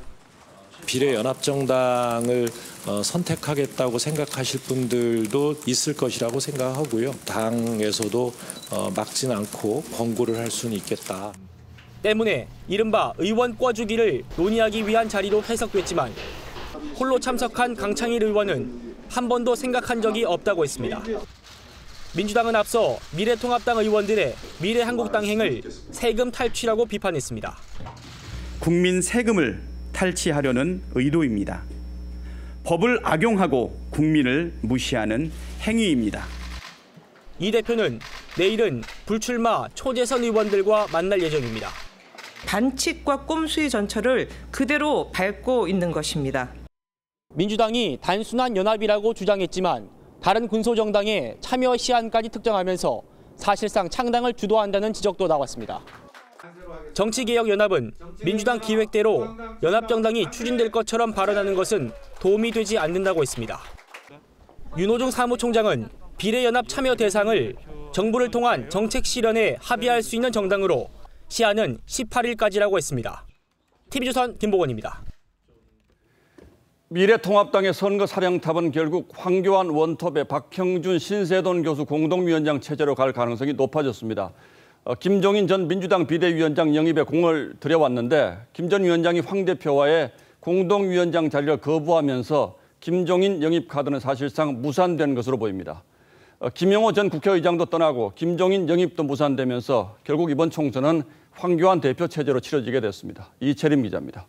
[SPEAKER 14] 비례연합정당을 어, 선택하겠다고 생각하실 분들도 있을 것이라고 생각하고요. 당에서도 어, 막지는 않고 권고를 할 수는 있겠다.
[SPEAKER 4] 때문에 이른바 의원 꿔주기를 논의하기 위한 자리로 해석됐지만 홀로 참석한 강창일 의원은 한 번도 생각한 적이 없다고 했습니다. 민주당은 앞서 미래통합당 의원들의 미래한국당 행을 세금 탈취라고 비판했습니다.
[SPEAKER 17] 국민 세금을 탈취하려는 의도입니다. 법을 악용하고 국민을 무시하는 행위입니다.
[SPEAKER 4] 이 대표는 내일은 불출마 초재선 의원들과 만날 예정입니다.
[SPEAKER 23] 반칙과 꼼수의 전철을 그대로 밟고 있는 것입니다.
[SPEAKER 4] 민주당이 단순한 연합이라고 주장했지만 다른 군소정당의 참여 시한까지 특정하면서 사실상 창당을 주도한다는 지적도 나왔습니다. 정치개혁연합은 민주당 기획대로 연합정당이 추진될 것처럼 발언하는 것은 도움이 되지 않는다고 했습니다. 윤호중 사무총장은 비례연합 참여 대상을 정부를 통한 정책 실현에 합의할 수 있는 정당으로 시한은 십팔 일까지라고 했습니다. 티비조선 김보건입니다.
[SPEAKER 2] 미래통합당의 선거사령탑은 결국 황교안 원톱에 박형준 신세돈 교수 공동위원장 체제로 갈 가능성이 높아졌습니다. 어, 김종인 전 민주당 비대위원장 영입에 공을 들여왔는데 김 전 위원장이 황 대표와의 공동위원장 자리를 거부하면서 김종인 영입 카드는 사실상 무산된 것으로 보입니다. 어, 김영호 전 국회의장도 떠나고 김종인 영입도 무산되면서 결국 이번 총선은 황교안 대표 체제로 치러지게 됐습니다. 이채림 기자입니다.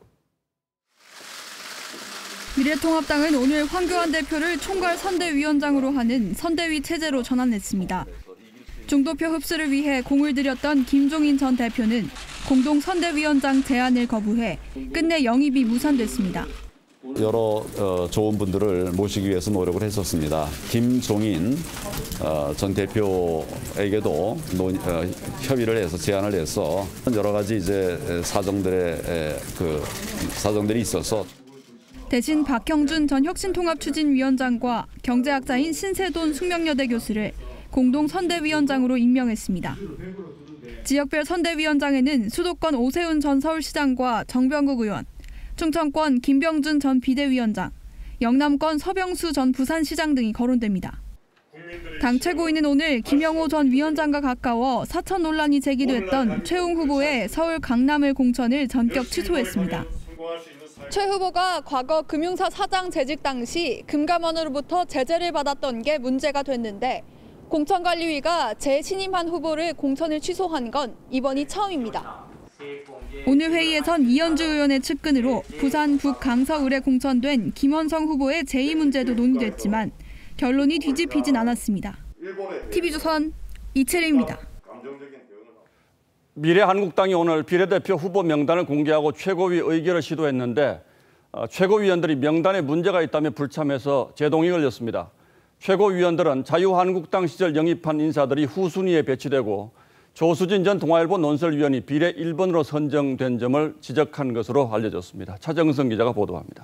[SPEAKER 24] 미래통합당은 오늘 황교안 대표를 총괄 선대위원장으로 하는 선대위 체제로 전환했습니다. 중도표 흡수를 위해 공을 들였던 김종인 전 대표는 공동 선대위원장 제안을 거부해 끝내 영입이 무산됐습니다.
[SPEAKER 25] 여러 어, 좋은 분들을 모시기 위해서 노력을 했었습니다. 김종인 어, 전 대표에게도 논, 어, 협의를 해서 제안을 해서 여러 가지 이제 사정들의 에, 그 사정들이 있어서.
[SPEAKER 24] 대신 박형준 전 혁신통합추진위원장과 경제학자인 신세돈 숙명여대 교수를 공동 선대위원장으로 임명했습니다. 지역별 선대위원장에는 수도권 오세훈 전 서울시장과 정병국 의원, 충청권 김병준 전 비대위원장, 영남권 서병수 전 부산시장 등이 거론됩니다. 당 최고위는 오늘 김영호 전 위원장과 가까워 사천 논란이 제기됐던 최웅 후보의 서울 강남을 공천을 전격 취소했습니다. 최 후보가 과거 금융사 사장 재직 당시 금감원으로부터 제재를 받았던 게 문제가 됐는데 공천관리위가 재신임한 후보를 공천을 취소한 건 이번이 처음입니다. 오늘 회의에선 이현주 의원의 측근으로 부산 북강서을에 공천된 김원성 후보의 제의 문제도 논의됐지만 결론이 뒤집히진 않았습니다. 티비조선 이채림입니다.
[SPEAKER 2] 미래한국당이 오늘 비례대표 후보 명단을 공개하고 최고위 의결을 시도했는데 어, 최고위원들이 명단에 문제가 있다며 불참해서 제동이 걸렸습니다. 최고위원들은 자유한국당 시절 영입한 인사들이 후순위에 배치되고 조수진 전 동아일보 논설위원이 비례 일 번으로 선정된 점을 지적한 것으로 알려졌습니다. 차정성 기자가 보도합니다.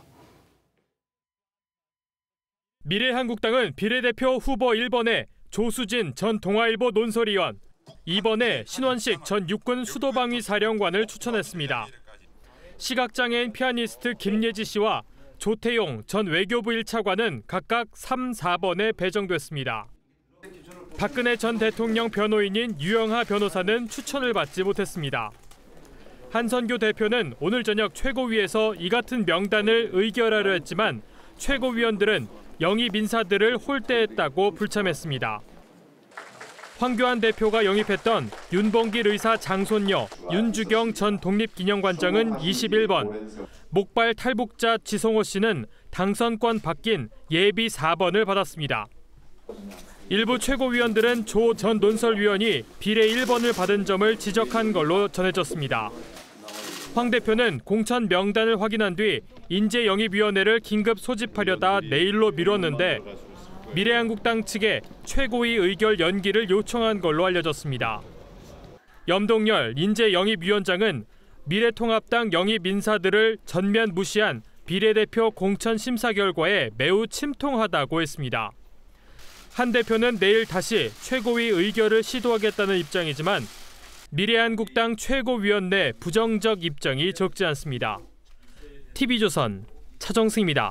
[SPEAKER 26] 미래한국당은 비례대표 후보 일 번에 조수진 전 동아일보 논설위원, 이 번에 신원식 전 육군 수도방위 사령관을 추천했습니다. 시각장애인 피아니스트 김예지 씨와 조태용 전 외교부 일 차관은 각각 삼, 사 번에 배정됐습니다. 박근혜 전 대통령 변호인인 유영하 변호사는 추천을 받지 못했습니다. 한선교 대표는 오늘 저녁 최고위에서 이 같은 명단을 의결하려 했지만 최고위원들은 영입 인사들을 홀대했다고 불참했습니다. 황교안 대표가 영입했던 윤봉길 의사 장손녀 윤주경 전 독립기념관장은 이십일 번, 목발 탈북자 지성호 씨는 당선권 바뀐 예비 사 번을 받았습니다. 일부 최고위원들은 조 전 논설위원이 비례 일 번을 받은 점을 지적한 걸로 전해졌습니다. 황 대표는 공천 명단을 확인한 뒤 인재영입위원회를 긴급 소집하려다 내일로 미뤘는데 미래한국당 측에 최고위 의결 연기를 요청한 걸로 알려졌습니다. 염동열 인재영입위원장은 미래통합당 영입 인사들을 전면 무시한 비례대표 공천 심사 결과에 매우 침통하다고 했습니다. 한 대표는 내일 다시 최고위 의결을 시도하겠다는 입장이지만 미래한국당 최고위원회 부정적 입장이 적지 않습니다. 티비조선 차정승입니다.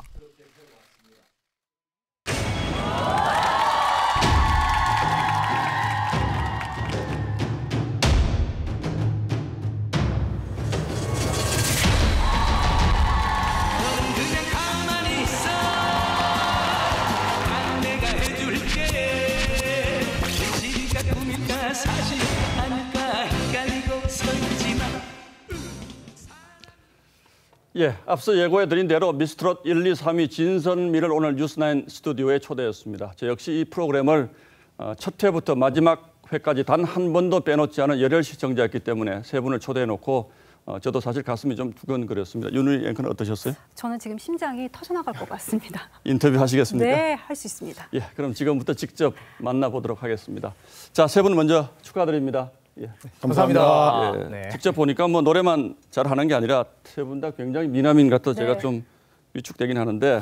[SPEAKER 2] 예, 앞서 예고해드린 대로 미스트롯 일, 이, 삼 위 진선미를 오늘 뉴스나인 스튜디오에 초대했습니다. 저 역시 이 프로그램을 첫 회부터 마지막 회까지 단 한 번도 빼놓지 않은 열혈 시청자였기 때문에 세 분을 초대해놓고 어, 저도 사실 가슴이 좀 두근거렸습니다. 윤은희 앵커는 어떠셨어요?
[SPEAKER 28] 저는 지금 심장이 터져나갈 것 같습니다.
[SPEAKER 2] 인터뷰 하시겠습니까?
[SPEAKER 28] 네, 할 수 있습니다.
[SPEAKER 2] 예, 그럼 지금부터 직접 만나보도록 하겠습니다. 자, 세 분 먼저 축하드립니다. 예.
[SPEAKER 6] 감사합니다.
[SPEAKER 2] 예,
[SPEAKER 6] 네.
[SPEAKER 2] 직접 보니까 뭐 노래만 잘하는 게 아니라 세 분 다 굉장히 미남인 것 같아서
[SPEAKER 28] 네.
[SPEAKER 2] 제가 좀 위축되긴 하는데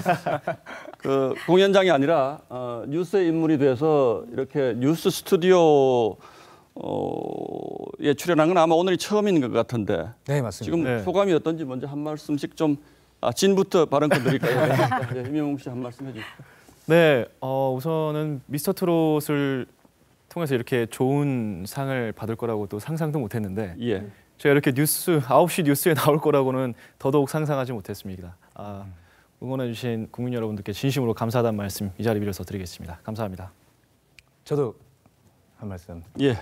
[SPEAKER 2] 그 공연장이 아니라 어, 뉴스의 인물이 돼서 이렇게 뉴스 스튜디오 어, 예, 출연한 건 아마 오늘이 처음인 것 같은데.
[SPEAKER 6] 네, 맞습니다.
[SPEAKER 2] 지금
[SPEAKER 6] 네.
[SPEAKER 2] 소감이 어떤지 먼저 한 말씀씩 좀 아, 진부터 발언권 드릴까요? 네, 임영웅 씨 한 말씀 해주시죠.
[SPEAKER 8] 네, 어, 우선은 미스터 트롯을 통해서 이렇게 좋은 상을 받을 거라고 또 상상도 못했는데
[SPEAKER 2] 예.
[SPEAKER 8] 제가 이렇게 뉴스 아홉 시 뉴스에 나올 거라고는 더더욱 상상하지 못했습니다. 아, 응원해 주신 국민 여러분들께 진심으로 감사하다는 말씀 이 자리 빌어서 드리겠습니다. 감사합니다.
[SPEAKER 6] 저도 한 말씀.
[SPEAKER 2] 예.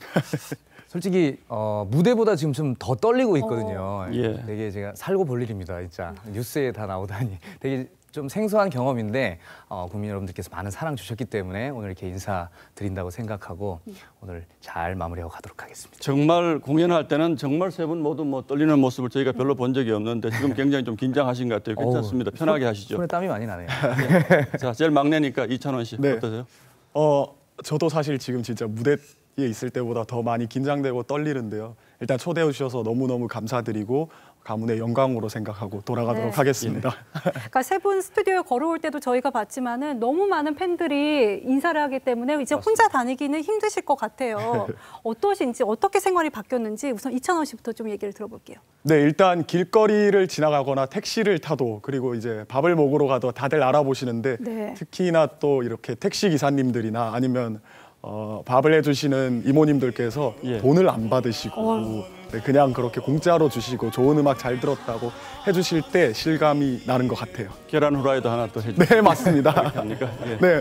[SPEAKER 6] 솔직히 어, 무대보다 지금 좀 더 떨리고 있거든요.
[SPEAKER 2] 어. 예.
[SPEAKER 6] 되게 제가 살고 볼 일입니다, 진짜. 뉴스에 다 나오다니. 되게 좀 생소한 경험인데 어, 국민 여러분들께서 많은 사랑 주셨기 때문에 오늘 이렇게 인사드린다고 생각하고 오늘 잘 마무리하고 가도록 하겠습니다.
[SPEAKER 2] 정말 공연할 때는 정말 세 분 모두 뭐 떨리는 모습을 저희가 별로 본 적이 없는데 지금 굉장히 좀 긴장하신 것 같아요. 괜찮습니다.
[SPEAKER 6] 어우,
[SPEAKER 2] 편하게
[SPEAKER 6] 손,
[SPEAKER 2] 하시죠.
[SPEAKER 6] 손에 땀이 많이 나네요.
[SPEAKER 2] 자, 제일 막내니까 이찬원 씨
[SPEAKER 9] 네.
[SPEAKER 2] 어떠세요?
[SPEAKER 9] 어, 저도 사실 지금 진짜 무대에 있을 때보다 더 많이 긴장되고 떨리는데요. 일단 초대해 주셔서 너무너무 감사드리고 가문의 영광으로 생각하고 돌아가도록
[SPEAKER 28] 네.
[SPEAKER 9] 하겠습니다.
[SPEAKER 28] 그러니까 세 분 스튜디오에 걸어올 때도 저희가 봤지만은 너무 많은 팬들이 인사를 하기 때문에 이제 혼자 다니기는 힘드실 것 같아요. 어떠신지 어떻게 생활이 바뀌었는지 우선 이찬원 씨부터 좀 얘기를 들어볼게요.
[SPEAKER 9] 네, 일단 길거리를 지나가거나 택시를 타도 그리고 이제 밥을 먹으러 가도 다들 알아보시는데
[SPEAKER 28] 네.
[SPEAKER 9] 특히나 또 이렇게 택시 기사님들이나 아니면 어, 밥을 해주시는 이모님들께서
[SPEAKER 2] 예.
[SPEAKER 9] 돈을 안 받으시고
[SPEAKER 28] 어.
[SPEAKER 9] 네, 그냥 그렇게 공짜로 주시고 좋은 음악 잘 들었다고 해주실 때 실감이 나는 것 같아요.
[SPEAKER 2] 계란 후라이도 하나 또 해주세요.
[SPEAKER 9] 네, 맞습니다.
[SPEAKER 2] 합니까? 예.
[SPEAKER 9] 네.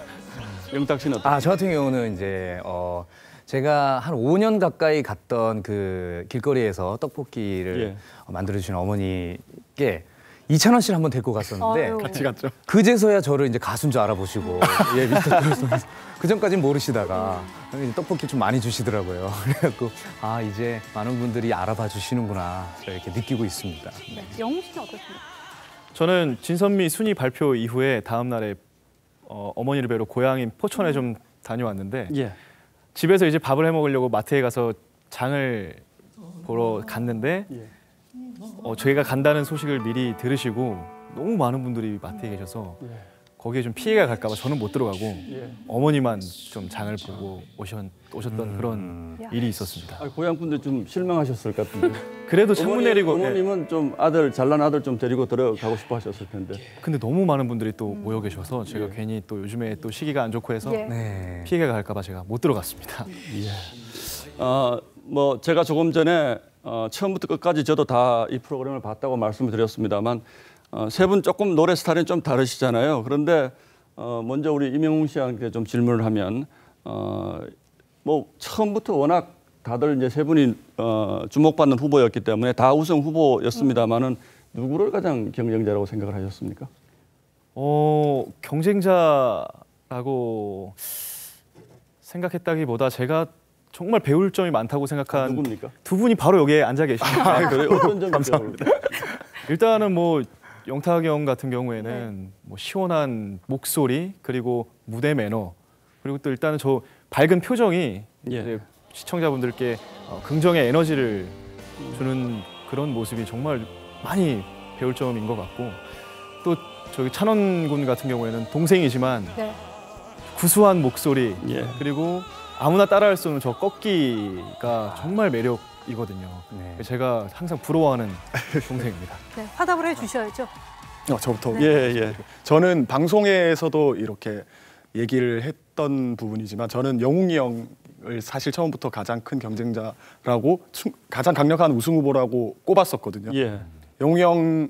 [SPEAKER 2] 영탁 씨는 어떠세요?
[SPEAKER 6] 아, 저 같은 경우는 이제 어, 제가 한 오 년 가까이 갔던 그 길거리에서 떡볶이를
[SPEAKER 2] 예.
[SPEAKER 6] 어, 만들어주신 어머니께 이찬원 씨를 한번 데리고 갔었는데
[SPEAKER 9] 아유. 같이 갔죠.
[SPEAKER 6] 그제서야 저를 이제 가수인 줄 알아보시고 예, 미스터 트롯 그 전까지는 모르시다가 떡볶이 좀 많이 주시더라고요. 그래갖고 아 이제 많은 분들이 알아봐 주시는구나 이렇게 느끼고 있습니다.
[SPEAKER 28] 네. 영웅 씨는 어떻습니까?
[SPEAKER 8] 저는 진선미 순위 발표 이후에 다음 날에 어, 어머니를 뵈러 고향인 포천에 좀 다녀왔는데
[SPEAKER 2] 예.
[SPEAKER 8] 집에서 이제 밥을 해 먹으려고 마트에 가서 장을 보러 갔는데
[SPEAKER 2] 예.
[SPEAKER 8] 어, 저희가 간다는 소식을 미리 들으시고 너무 많은 분들이 마트에 계셔서
[SPEAKER 2] 예.
[SPEAKER 8] 거기에 좀 피해가 갈까 봐 저는 못 들어가고
[SPEAKER 2] 예.
[SPEAKER 8] 어머니만 좀 장을 보고 오셨, 오셨던
[SPEAKER 6] 음.
[SPEAKER 8] 그런 일이 있었습니다.
[SPEAKER 2] 아, 고향 분들 좀 실망하셨을 것 같은데.
[SPEAKER 8] 그래도 창문
[SPEAKER 2] 어머니,
[SPEAKER 8] 내리고
[SPEAKER 2] 어머님은 좀 아들 잘난 아들 좀 데리고 들어가고 싶어 하셨을 텐데.
[SPEAKER 8] 근데 너무 많은 분들이 또 모여 계셔서 제가 괜히 또 요즘에 또 시기가 안 좋고 해서
[SPEAKER 28] 예.
[SPEAKER 6] 네.
[SPEAKER 8] 피해가 갈까 봐 제가 못 들어갔습니다.
[SPEAKER 2] 예. 어, 뭐 제가 조금 전에 어, 처음부터 끝까지 저도 다 이 프로그램을 봤다고 말씀을 드렸습니다만 어, 세 분 조금 노래 스타일은 좀 다르시잖아요. 그런데 어, 먼저 우리 임영웅 씨한테 좀 질문을 하면 어, 뭐 처음부터 워낙 다들 이제 세 분이 어, 주목받는 후보였기 때문에 다 우승 후보였습니다만은 누구를 가장 경쟁자라고 생각을 하셨습니까?
[SPEAKER 8] 어, 경쟁자라고 생각했다기보다 제가 정말 배울 점이 많다고 생각한
[SPEAKER 2] 누굽니까?
[SPEAKER 8] 두 분이 바로 여기에 앉아 계십니다.
[SPEAKER 2] 아, 그래요? 어떤 점이
[SPEAKER 8] 감사합니다. 일단은 뭐 영탁이 형 같은 경우에는 네. 뭐 시원한 목소리 그리고 무대 매너 그리고 또 일단은 저 밝은 표정이 예. 이제 시청자분들께 긍정의 에너지를 주는 그런 모습이 정말 많이 배울 점인 것 같고 또 저기 찬원 군 같은 경우에는 동생이지만 네. 구수한 목소리 예. 그리고 아무나 따라할 수 없는 저 꺾기가 정말 매력이거든요. 네. 제가 항상 부러워하는 동생입니다.
[SPEAKER 28] 네, 화답을 해주셔야죠.
[SPEAKER 9] 어, 저부터.
[SPEAKER 28] 네.
[SPEAKER 9] 예, 예. 저는 방송에서도 이렇게 얘기를 했던 부분이지만 저는 영웅이 형을 사실 처음부터 가장 큰 경쟁자라고 가장 강력한 우승 후보라고 꼽았었거든요.
[SPEAKER 2] 예.
[SPEAKER 9] 영웅이 형은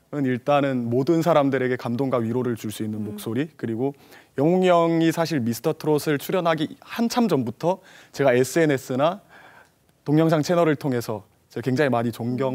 [SPEAKER 9] 일단은 모든 사람들에게 감동과 위로를 줄 수 있는 음. 목소리 그리고 영웅이 형이 사실 미스터 트롯을 출연하기 한참 전부터 제가 에스엔에스나 동영상 채널을 통해서 제가 굉장히 많이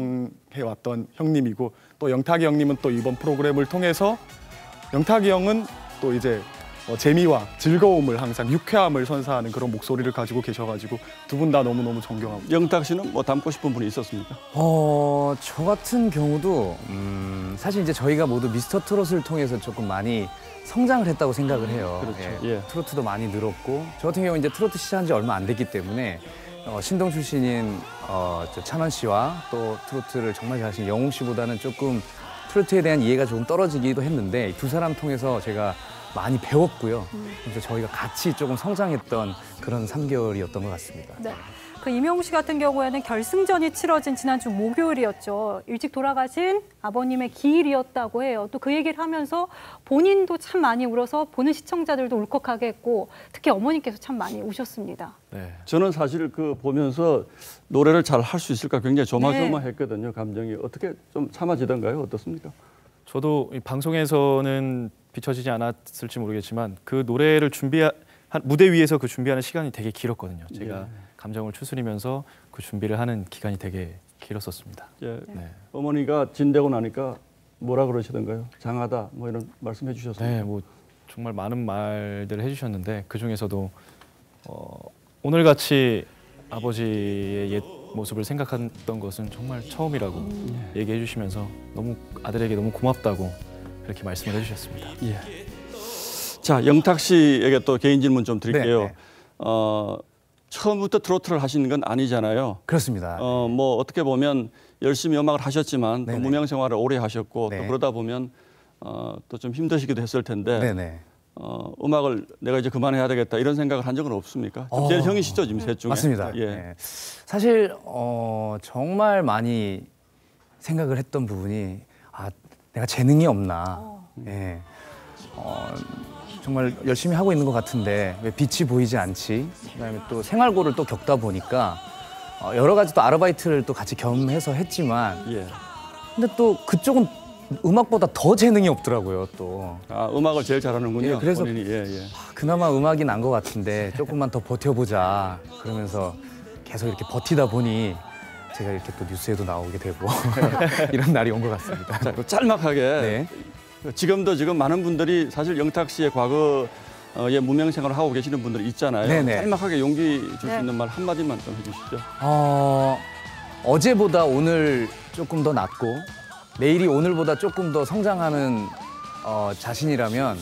[SPEAKER 9] 존경해왔던 형님이고 또 영탁이 형님은 또 이번 프로그램을 통해서 영탁이 형은 또 이제 어, 재미와 즐거움을 항상 유쾌함을 선사하는 그런 목소리를 가지고 계셔가지고 두 분 다 너무너무 존경합니다.
[SPEAKER 2] 영탁 씨는 뭐 닮고 싶은 분이 있었습니까?
[SPEAKER 6] 어, 저 같은 경우도 음, 사실 이제 저희가 모두 미스터 트롯을 통해서 조금 많이 성장을 했다고 생각을 해요.
[SPEAKER 2] 그렇죠.
[SPEAKER 6] 예,
[SPEAKER 2] 예.
[SPEAKER 6] 트로트도 많이 늘었고 저 같은 경우 이제 트로트 시작한 지 얼마 안 됐기 때문에 어, 신동 출신인 어, 저 찬원 씨와 또 트로트를 정말 잘하신 영웅 씨보다는 조금 트로트에 대한 이해가 조금 떨어지기도 했는데 두 사람 통해서 제가 많이 배웠고요. 음. 그래서 저희가 같이 조금 성장했던 그런 삼 개월이었던 것 같습니다.
[SPEAKER 28] 네. 그 임영웅 씨 같은 경우에는 결승전이 치러진 지난주 목요일이었죠. 일찍 돌아가신 아버님의 기일이었다고 해요. 또 그 얘기를 하면서 본인도 참 많이 울어서 보는 시청자들도 울컥하게 했고 특히 어머니께서 참 많이 우셨습니다.
[SPEAKER 2] 네. 저는 사실 그 보면서 노래를 잘 할 수 있을까 굉장히 조마조마했거든요. 감정이 어떻게 좀 참아지던가요? 어떻습니까?
[SPEAKER 8] 저도 이 방송에서는 비춰지지 않았을지 모르겠지만 그 노래를 준비한 무대 위에서 그 준비하는 시간이 되게 길었거든요. 제가 예. 감정을 추스리면서 그 준비를 하는 기간이 되게 길었었습니다.
[SPEAKER 2] 예. 네. 어머니가 진되고 나니까 뭐라 그러시던가요? 장하다 뭐 이런 말씀해 주셨어요.
[SPEAKER 8] 네, 뭐 정말 많은 말들을 해주셨는데 그 중에서도 어, 오늘 같이 아버지의 옛 모습을 생각했던 것은 정말 처음이라고 음. 얘기해 주시면서 너무 아들에게 너무 고맙다고 그렇게 말씀을 해주셨습니다.
[SPEAKER 2] 예. 자, 영탁 씨에게 또 개인 질문 좀 드릴게요. 네, 네. 어, 처음부터 트로트를 하시는 건 아니잖아요.
[SPEAKER 6] 그렇습니다.
[SPEAKER 2] 어, 뭐 어떻게 보면 열심히 음악을 하셨지만 또 무명 생활을 오래 하셨고 네. 또 그러다 보면 어, 또 좀 힘드시기도 했을 텐데
[SPEAKER 6] 네네.
[SPEAKER 2] 어, 음악을 내가 이제 그만해야 되겠다 이런 생각을 한 적은 없습니까? 어, 제일 형이시죠, 지금 셋 중에.
[SPEAKER 6] 맞습니다.
[SPEAKER 2] 예.
[SPEAKER 6] 네. 사실 어, 정말 많이 생각을 했던 부분이 아, 내가 재능이 없나. 어. 예. 어, 정말 열심히 하고 있는 것 같은데 왜 빛이 보이지 않지? 그다음에 또 생활고를 또 겪다 보니까 어, 여러 가지 또 아르바이트를 또 같이 겸해서 했지만
[SPEAKER 2] 예.
[SPEAKER 6] 근데 또 그쪽은 음악보다 더 재능이 없더라고요 또.
[SPEAKER 2] 아, 음악을 제일 잘하는군요.
[SPEAKER 6] 예, 그래서
[SPEAKER 2] 본인이. 예, 예.
[SPEAKER 6] 아, 그나마 음악이 난 것 같은데 조금만 더 버텨보자 그러면서 계속 이렇게 버티다 보니 제가 이렇게 또 뉴스에도 나오게 되고 이런 날이 온 것 같습니다.
[SPEAKER 2] 자, 짤막하게 네. 지금도 지금 많은 분들이 사실 영탁 씨의 과거의 무명 생활을 하고 계시는 분들이 있잖아요. 네네. 짤막하게 용기 줄 수 네. 있는 말 한마디만 좀 해주시죠.
[SPEAKER 6] 어, 어제보다 오늘 조금 더 낫고 내일이 오늘보다 조금 더 성장하는 어, 자신이라면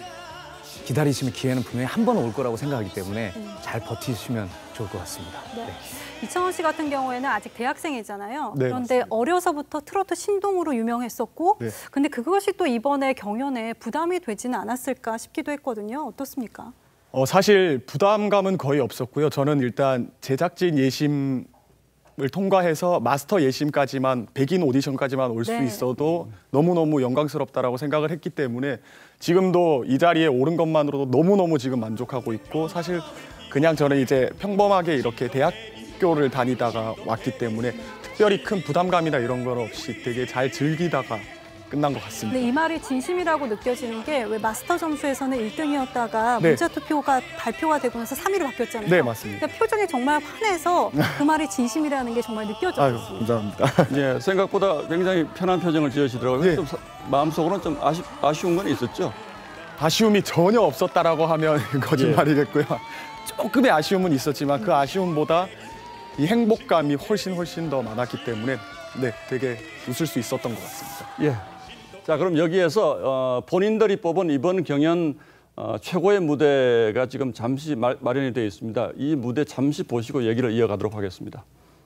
[SPEAKER 6] 기다리시면 기회는 분명히 한 번 올 거라고 생각하기 때문에 음. 잘 버티시면 좋을 것 같습니다.
[SPEAKER 28] 네. 네. 이창원 씨 같은 경우에는 아직 대학생이잖아요.
[SPEAKER 9] 네,
[SPEAKER 28] 그런데
[SPEAKER 9] 맞습니다.
[SPEAKER 28] 어려서부터 트로트 신동으로 유명했었고
[SPEAKER 9] 네.
[SPEAKER 28] 근데 그것이 또 이번에 경연에 부담이 되지는 않았을까 싶기도 했거든요. 어떻습니까?
[SPEAKER 9] 어, 사실 부담감은 거의 없었고요. 저는 일단 제작진 예심을 통과해서 마스터 예심까지만 백인 오디션까지만 올 수
[SPEAKER 28] 네.
[SPEAKER 9] 있어도 너무너무 영광스럽다라고 생각을 했기 때문에 지금도 이 자리에 오른 것만으로도 너무너무 지금 만족하고 있고 사실 그냥 저는 이제 평범하게 이렇게 대학교를 다니다가 왔기 때문에 특별히 큰 부담감이나 이런 건 없이 되게 잘 즐기다가 끝난 것 같습니다.
[SPEAKER 28] 근데 이 말이 진심이라고 느껴지는 게 왜 마스터 점수에서는 일 등이었다가
[SPEAKER 9] 네.
[SPEAKER 28] 문자 투표가 발표가 되고 나서 삼 위로 바뀌었잖아요.
[SPEAKER 9] 네, 맞습니다.
[SPEAKER 28] 근데 표정이 정말 환해서 그 말이 진심이라는 게 정말 느껴졌어요.
[SPEAKER 9] 아유, 감사합니다.
[SPEAKER 2] 예, 생각보다 굉장히 편한 표정을 지으시더라고요.
[SPEAKER 9] 네.
[SPEAKER 2] 좀 사- 마음속으로는 좀 아쉬, 아쉬운 건 있었죠?
[SPEAKER 9] 아쉬움이 전혀 없었다라고 하면 거짓말이겠고요. 조금의 아쉬움은 있었지만 그 아쉬움보다 이 행복감이 훨씬 훨씬 더 많았기 때문에 네, 되게 웃을 수 있었던 것 같습니다.
[SPEAKER 2] 예. 자, 그럼 여기에서 어, 본인들이 뽑은 이번 경연 어, 최고의 무대가 지금 잠시 마, 마련이 되어 있습니다. 이 무대 잠시 보시고 얘기를 이어가도록 하겠습니다.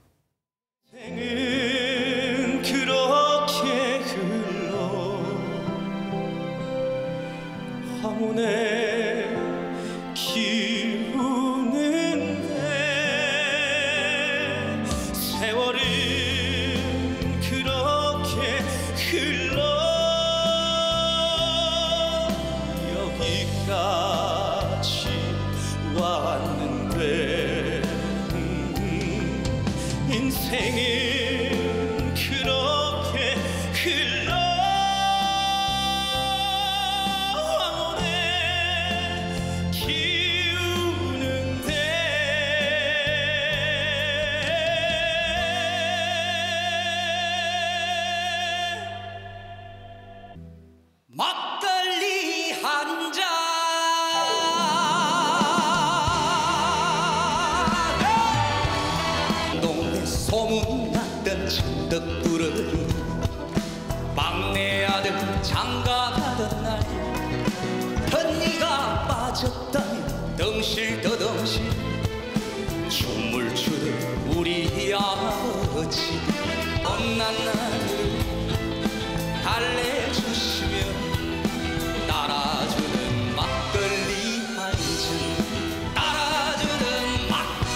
[SPEAKER 1] 그렇게 흘러 황혼의 기우는데 세월은 그렇게 흘러 여기까지 왔는데 음, 인생은 그렇게 흘러 황혼에 기우는데 막걸리 한 잔 동네 소문났던 천덕꾸러기 막내 아들 장가가던 날 언니가 빠졌다니 덩실더덩실 춤을 추던 우리 아버지 엄난 나를 달래주시며 따라주는 막걸리 한 잔 따라주는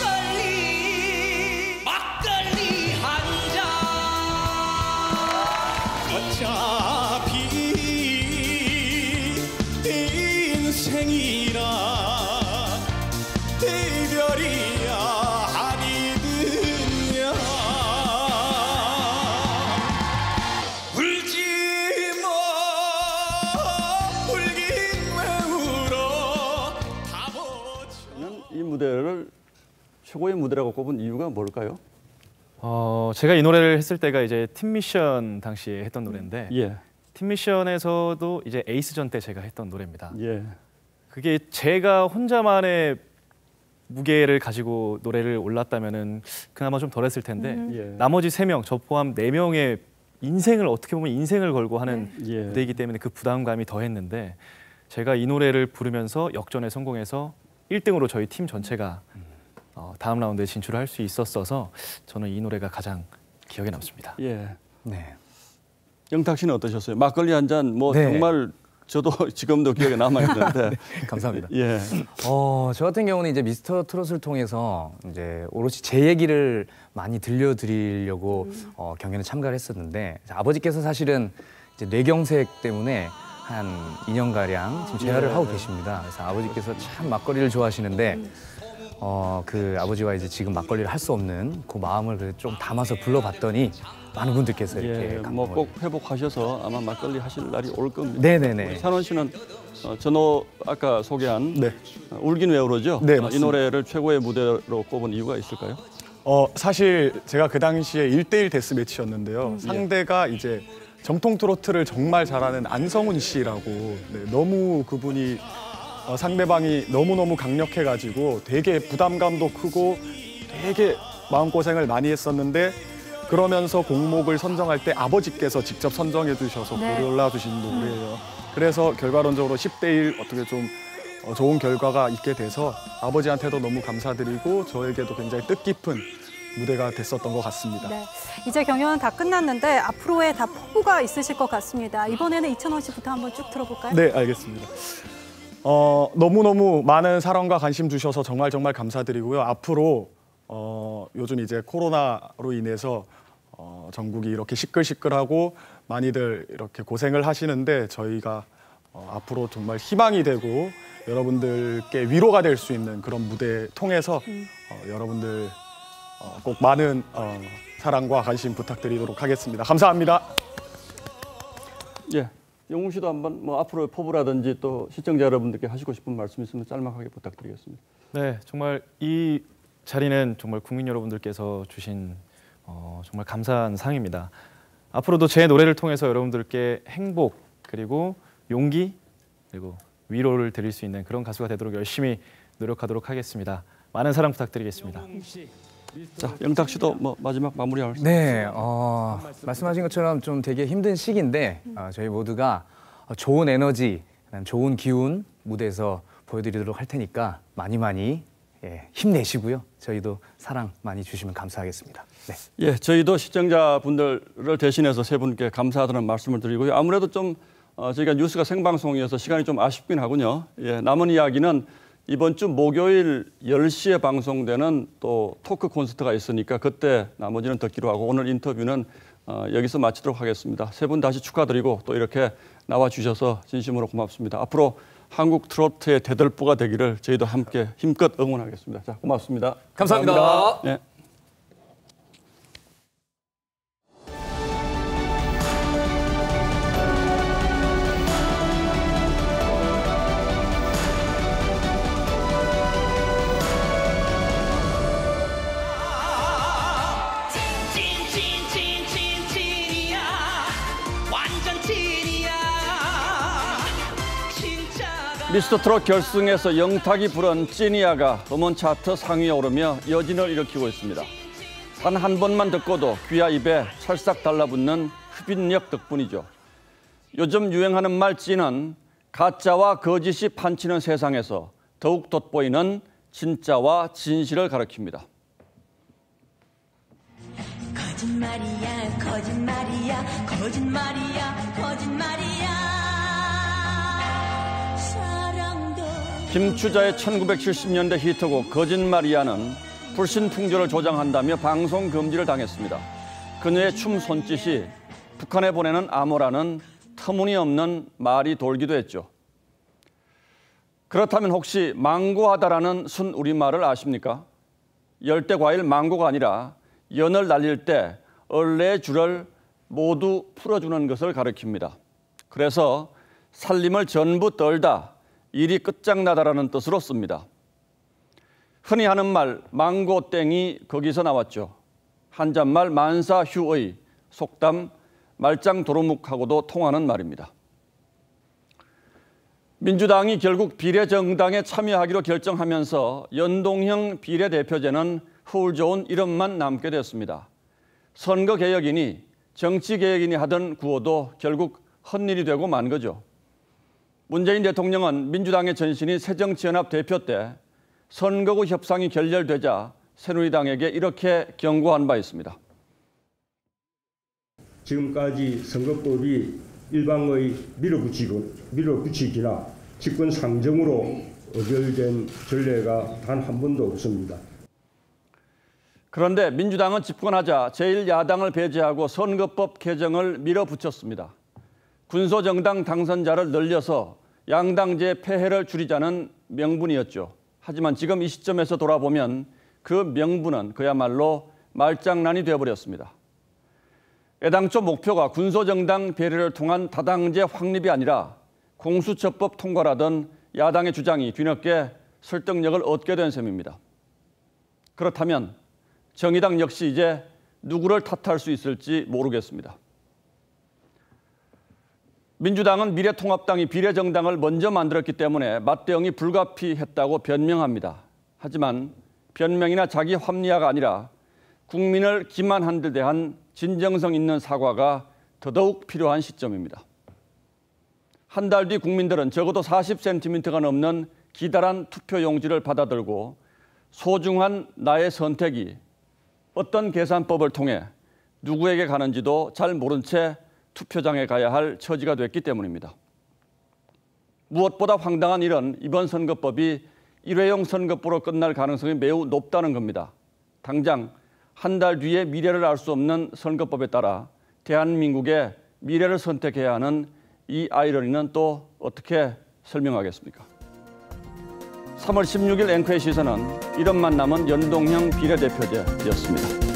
[SPEAKER 1] 막걸리 막걸리 한 잔 어차피 인생이라 이별이야 아니든야 울지 마 울긴 왜 울어
[SPEAKER 2] 이 무대를 최고의 무대라고 꼽은 이유가 뭘까요?
[SPEAKER 8] 어, 제가 이 노래를 했을 때가 이제 팀 미션 당시에 했던 노래인데
[SPEAKER 2] 예.
[SPEAKER 8] 팀 미션에서도 이제 에이스전 때 제가 했던 노래입니다.
[SPEAKER 2] 예.
[SPEAKER 8] 그게 제가 혼자만의 무게를 가지고 노래를 올랐다면은 그나마 좀 덜했을 텐데
[SPEAKER 2] 음. 예.
[SPEAKER 8] 나머지 세 명, 저 포함 네 명의 인생을 어떻게 보면 인생을 걸고 하는
[SPEAKER 2] 예.
[SPEAKER 8] 무대이기 때문에 그 부담감이 더했는데 제가 이 노래를 부르면서 역전에 성공해서 일 등으로 저희 팀 전체가 어, 다음 라운드에 진출할 수 있었어서 저는 이 노래가 가장 기억에 남습니다.
[SPEAKER 2] 예.
[SPEAKER 6] 네.
[SPEAKER 2] 영탁 씨는 어떠셨어요? 막걸리 한 잔 뭐
[SPEAKER 6] 네.
[SPEAKER 2] 정말 저도 지금도 기억에 남아 있는데.
[SPEAKER 6] 네, 감사합니다.
[SPEAKER 2] 예.
[SPEAKER 6] 어, 저 같은 경우는 이제 미스터 트롯을 통해서 이제 오롯이 제 얘기를 많이 들려드리려고 어, 경연에 참가를 했었는데 아버지께서 사실은 이제 뇌경색 때문에 한 이 년가량 지금 재활을
[SPEAKER 2] 예.
[SPEAKER 6] 하고 계십니다. 그래서 아버지께서 참 막걸리를 좋아하시는데 어, 그 아버지와 이제 지금 막걸리를 할 수 없는 그 마음을 그래도 좀 담아서 불러봤더니 많은 분들께서 이렇게
[SPEAKER 2] 예,
[SPEAKER 6] 감동을
[SPEAKER 2] 뭐꼭 회복하셔서 아마 막걸리 하실 날이 올 겁니다.
[SPEAKER 6] 네네네.
[SPEAKER 2] 우리 찬원 씨는 어, 전호 아까 소개한
[SPEAKER 9] 네.
[SPEAKER 2] 어, 울긴 왜 울어죠?
[SPEAKER 9] 네,
[SPEAKER 2] 어, 이
[SPEAKER 9] 맞습니다.
[SPEAKER 2] 노래를 최고의 무대로 꼽은 이유가 있을까요?
[SPEAKER 9] 어, 사실 제가 그 당시에 일 대일 데스 매치였는데요. 상대가 이제 정통 트로트를 정말 잘하는 안성훈 씨라고 네, 너무 그분이 어, 상대방이 너무너무 강력해가지고 되게 부담감도 크고 되게 마음고생을 많이 했었는데 그러면서 곡목을 선정할 때 아버지께서 직접 선정해 주셔서
[SPEAKER 28] 네.
[SPEAKER 9] 골라주신 노래예요. 그래서 결과론적으로 십 대 일 어떻게 좀 어, 좋은 결과가 있게 돼서 아버지한테도 너무 감사드리고 저에게도 굉장히 뜻깊은 무대가 됐었던 것 같습니다.
[SPEAKER 28] 네. 이제 경연은 다 끝났는데 앞으로의 다 포부가 있으실 것 같습니다. 이번에는 이찬원 씨부터 한번 쭉 들어볼까요?
[SPEAKER 9] 네, 알겠습니다. 어, 너무너무 많은 사랑과 관심 주셔서 정말 정말 감사드리고요. 앞으로 어, 요즘 이제 코로나로 인해서 어, 전국이 이렇게 시끌시끌하고 많이들 이렇게 고생을 하시는데 저희가 어, 앞으로 정말 희망이 되고 여러분들께 위로가 될 수 있는 그런 무대 통해서 어, 여러분들 어, 꼭 많은 어, 사랑과 관심 부탁드리도록 하겠습니다. 감사합니다.
[SPEAKER 2] 예, 영웅 씨도 한번 뭐 앞으로 포부라든지 또 시청자 여러분들께 하시고 싶은 말씀 있으면 짤막하게 부탁드리겠습니다.
[SPEAKER 8] 네, 정말 이 자리는 정말 국민 여러분들께서 주신 어, 정말 감사한 상입니다. 앞으로도 제 노래를 통해서 여러분들께 행복 그리고 용기 그리고 위로를 드릴 수 있는 그런 가수가 되도록 열심히 노력하도록 하겠습니다. 많은 사랑 부탁드리겠습니다.
[SPEAKER 2] 자, 영탁 씨도 뭐 마지막 마무리할 수
[SPEAKER 6] 네, 어, 말씀하신 것처럼 좀 되게 힘든 시기인데 어, 저희 모두가 좋은 에너지, 좋은 기운 무대에서 보여드리도록 할 테니까 많이 많이 예, 힘내시고요. 저희도 사랑 많이 주시면 감사하겠습니다. 네.
[SPEAKER 2] 예, 저희도 시청자분들을 대신해서 세 분께 감사하다는 말씀을 드리고요. 아무래도 좀 어, 저희가 뉴스가 생방송이어서 시간이 좀 아쉽긴 하군요. 예, 남은 이야기는 이번 주 목요일 열 시에 방송되는 또 토크 콘서트가 있으니까 그때 나머지는 듣기로 하고 오늘 인터뷰는 어, 여기서 마치도록 하겠습니다. 세 분 다시 축하드리고 또 이렇게 나와주셔서 진심으로 고맙습니다. 앞으로 한국 트로트의 대들보가 되기를 저희도 함께 힘껏 응원하겠습니다. 자, 고맙습니다.
[SPEAKER 4] 감사합니다.
[SPEAKER 2] 감사합니다. 네. 미스터 트롯 결승에서 영탁이 부른 찐이야가 음원 차트 상위에 오르며 여진을 일으키고 있습니다. 단 한 번만 듣고도 귀와 입에 찰싹 달라붙는 흡인력 덕분이죠. 요즘 유행하는 말 찐은 가짜와 거짓이 판치는 세상에서 더욱 돋보이는 진짜와 진실을 가리킵니다.
[SPEAKER 3] 거짓말이야 거짓말이야 거짓말이야 거짓말이야
[SPEAKER 2] 김추자의 천구백칠십 년대 히트곡 거짓말이야는 불신풍조를 조장한다며 방송 금지를 당했습니다. 그녀의 춤 손짓이 북한에 보내는 암호라는 터무니없는 말이 돌기도 했죠. 그렇다면 혹시 망고하다라는 순 우리말을 아십니까? 열대과일 망고가 아니라 연을 날릴 때 얼레의 줄을 모두 풀어주는 것을 가리킵니다. 그래서 살림을 전부 떨다 일이 끝장나다라는 뜻으로 씁니다. 흔히 하는 말 망고땡이 거기서 나왔죠. 한잔말 만사휴의 속담 말짱도루묵하고도 통하는 말입니다. 민주당이 결국 비례정당에 참여하기로 결정하면서 연동형 비례대표제는 허울 좋은 이름만 남게 됐습니다. 선거개혁이니 정치개혁이니 하던 구호도 결국 헛일이 되고 만 거죠. 문재인 대통령은 민주당의 전신인 새정치연합 대표 때 선거구 협상이 결렬되자 새누리당에게 이렇게 경고한 바 있습니다.
[SPEAKER 7] 지금까지 선거법이 일방의 밀어붙이고, 밀어붙이기나 집권 상정으로 의결된 전례가 단 한 번도 없습니다.
[SPEAKER 2] 그런데 민주당은 집권하자 제일 야당을 배제하고 선거법 개정을 밀어붙였습니다. 군소정당 당선자를 늘려서 양당제 폐해를 줄이자는 명분이었죠. 하지만 지금 이 시점에서 돌아보면 그 명분은 그야말로 말장난이 되어버렸습니다. 애당초 목표가 군소정당 배려를 통한 다당제 확립이 아니라 공수처법 통과라던 야당의 주장이 뒤늦게 설득력을 얻게 된 셈입니다. 그렇다면 정의당 역시 이제 누구를 탓할 수 있을지 모르겠습니다. 민주당은 미래통합당이 비례정당을 먼저 만들었기 때문에 맞대응이 불가피했다고 변명합니다. 하지만 변명이나 자기 합리화가 아니라 국민을 기만한 데 대한 진정성 있는 사과가 더더욱 필요한 시점입니다. 한 달 뒤 국민들은 적어도 사십 센티미터가 넘는 기다란 투표용지를 받아들고 소중한 나의 선택이 어떤 계산법을 통해 누구에게 가는지도 잘 모른 채 투표장에 가야 할 처지가 됐기 때문입니다. 무엇보다 황당한 일은 이번 선거법이 일회용 선거법으로 끝날 가능성이 매우 높다는 겁니다. 당장 한 달 뒤에 미래를 알 수 없는 선거법에 따라 대한민국의 미래를 선택해야 하는 이 아이러니는 또 어떻게 설명하겠습니까? 삼월 십육일 앵커의 시선은 이름만 남은 연동형 비례대표제였습니다.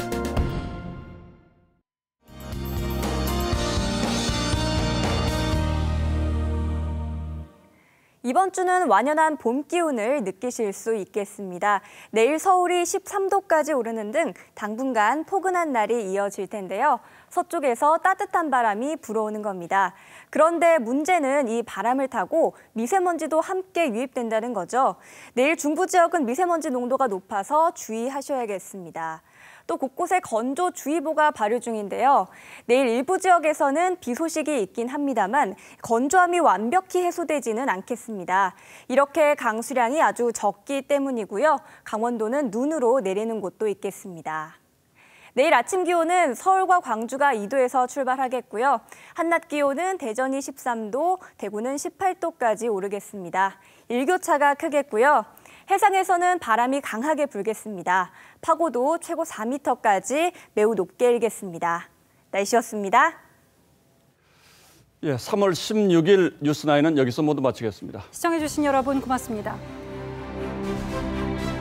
[SPEAKER 5] 이번 주는 완연한 봄 기운을 느끼실 수 있겠습니다. 내일 서울이 십삼 도까지 오르는 등 당분간 포근한 날이 이어질 텐데요. 서쪽에서 따뜻한 바람이 불어오는 겁니다. 그런데 문제는 이 바람을 타고 미세먼지도 함께 유입된다는 거죠. 내일 중부 지역은 미세먼지 농도가 높아서 주의하셔야겠습니다. 또 곳곳에 건조주의보가 발효 중인데요. 내일 일부 지역에서는 비 소식이 있긴 합니다만 건조함이 완벽히 해소되지는 않겠습니다. 이렇게 강수량이 아주 적기 때문이고요. 강원도는 눈으로 내리는 곳도 있겠습니다. 내일 아침 기온은 서울과 광주가 이 도에서 출발하겠고요. 한낮 기온은 대전이 십삼 도, 대구는 십팔 도까지 오르겠습니다. 일교차가 크겠고요. 해상에서는 바람이 강하게 불겠습니다. 파고도 최고 사 미터까지 매우 높게 일겠습니다. 날씨였습니다.
[SPEAKER 2] 예, 삼월 십육일 뉴스나인은 여기서 모두 마치겠습니다.
[SPEAKER 28] 시청해주신 여러분 고맙습니다.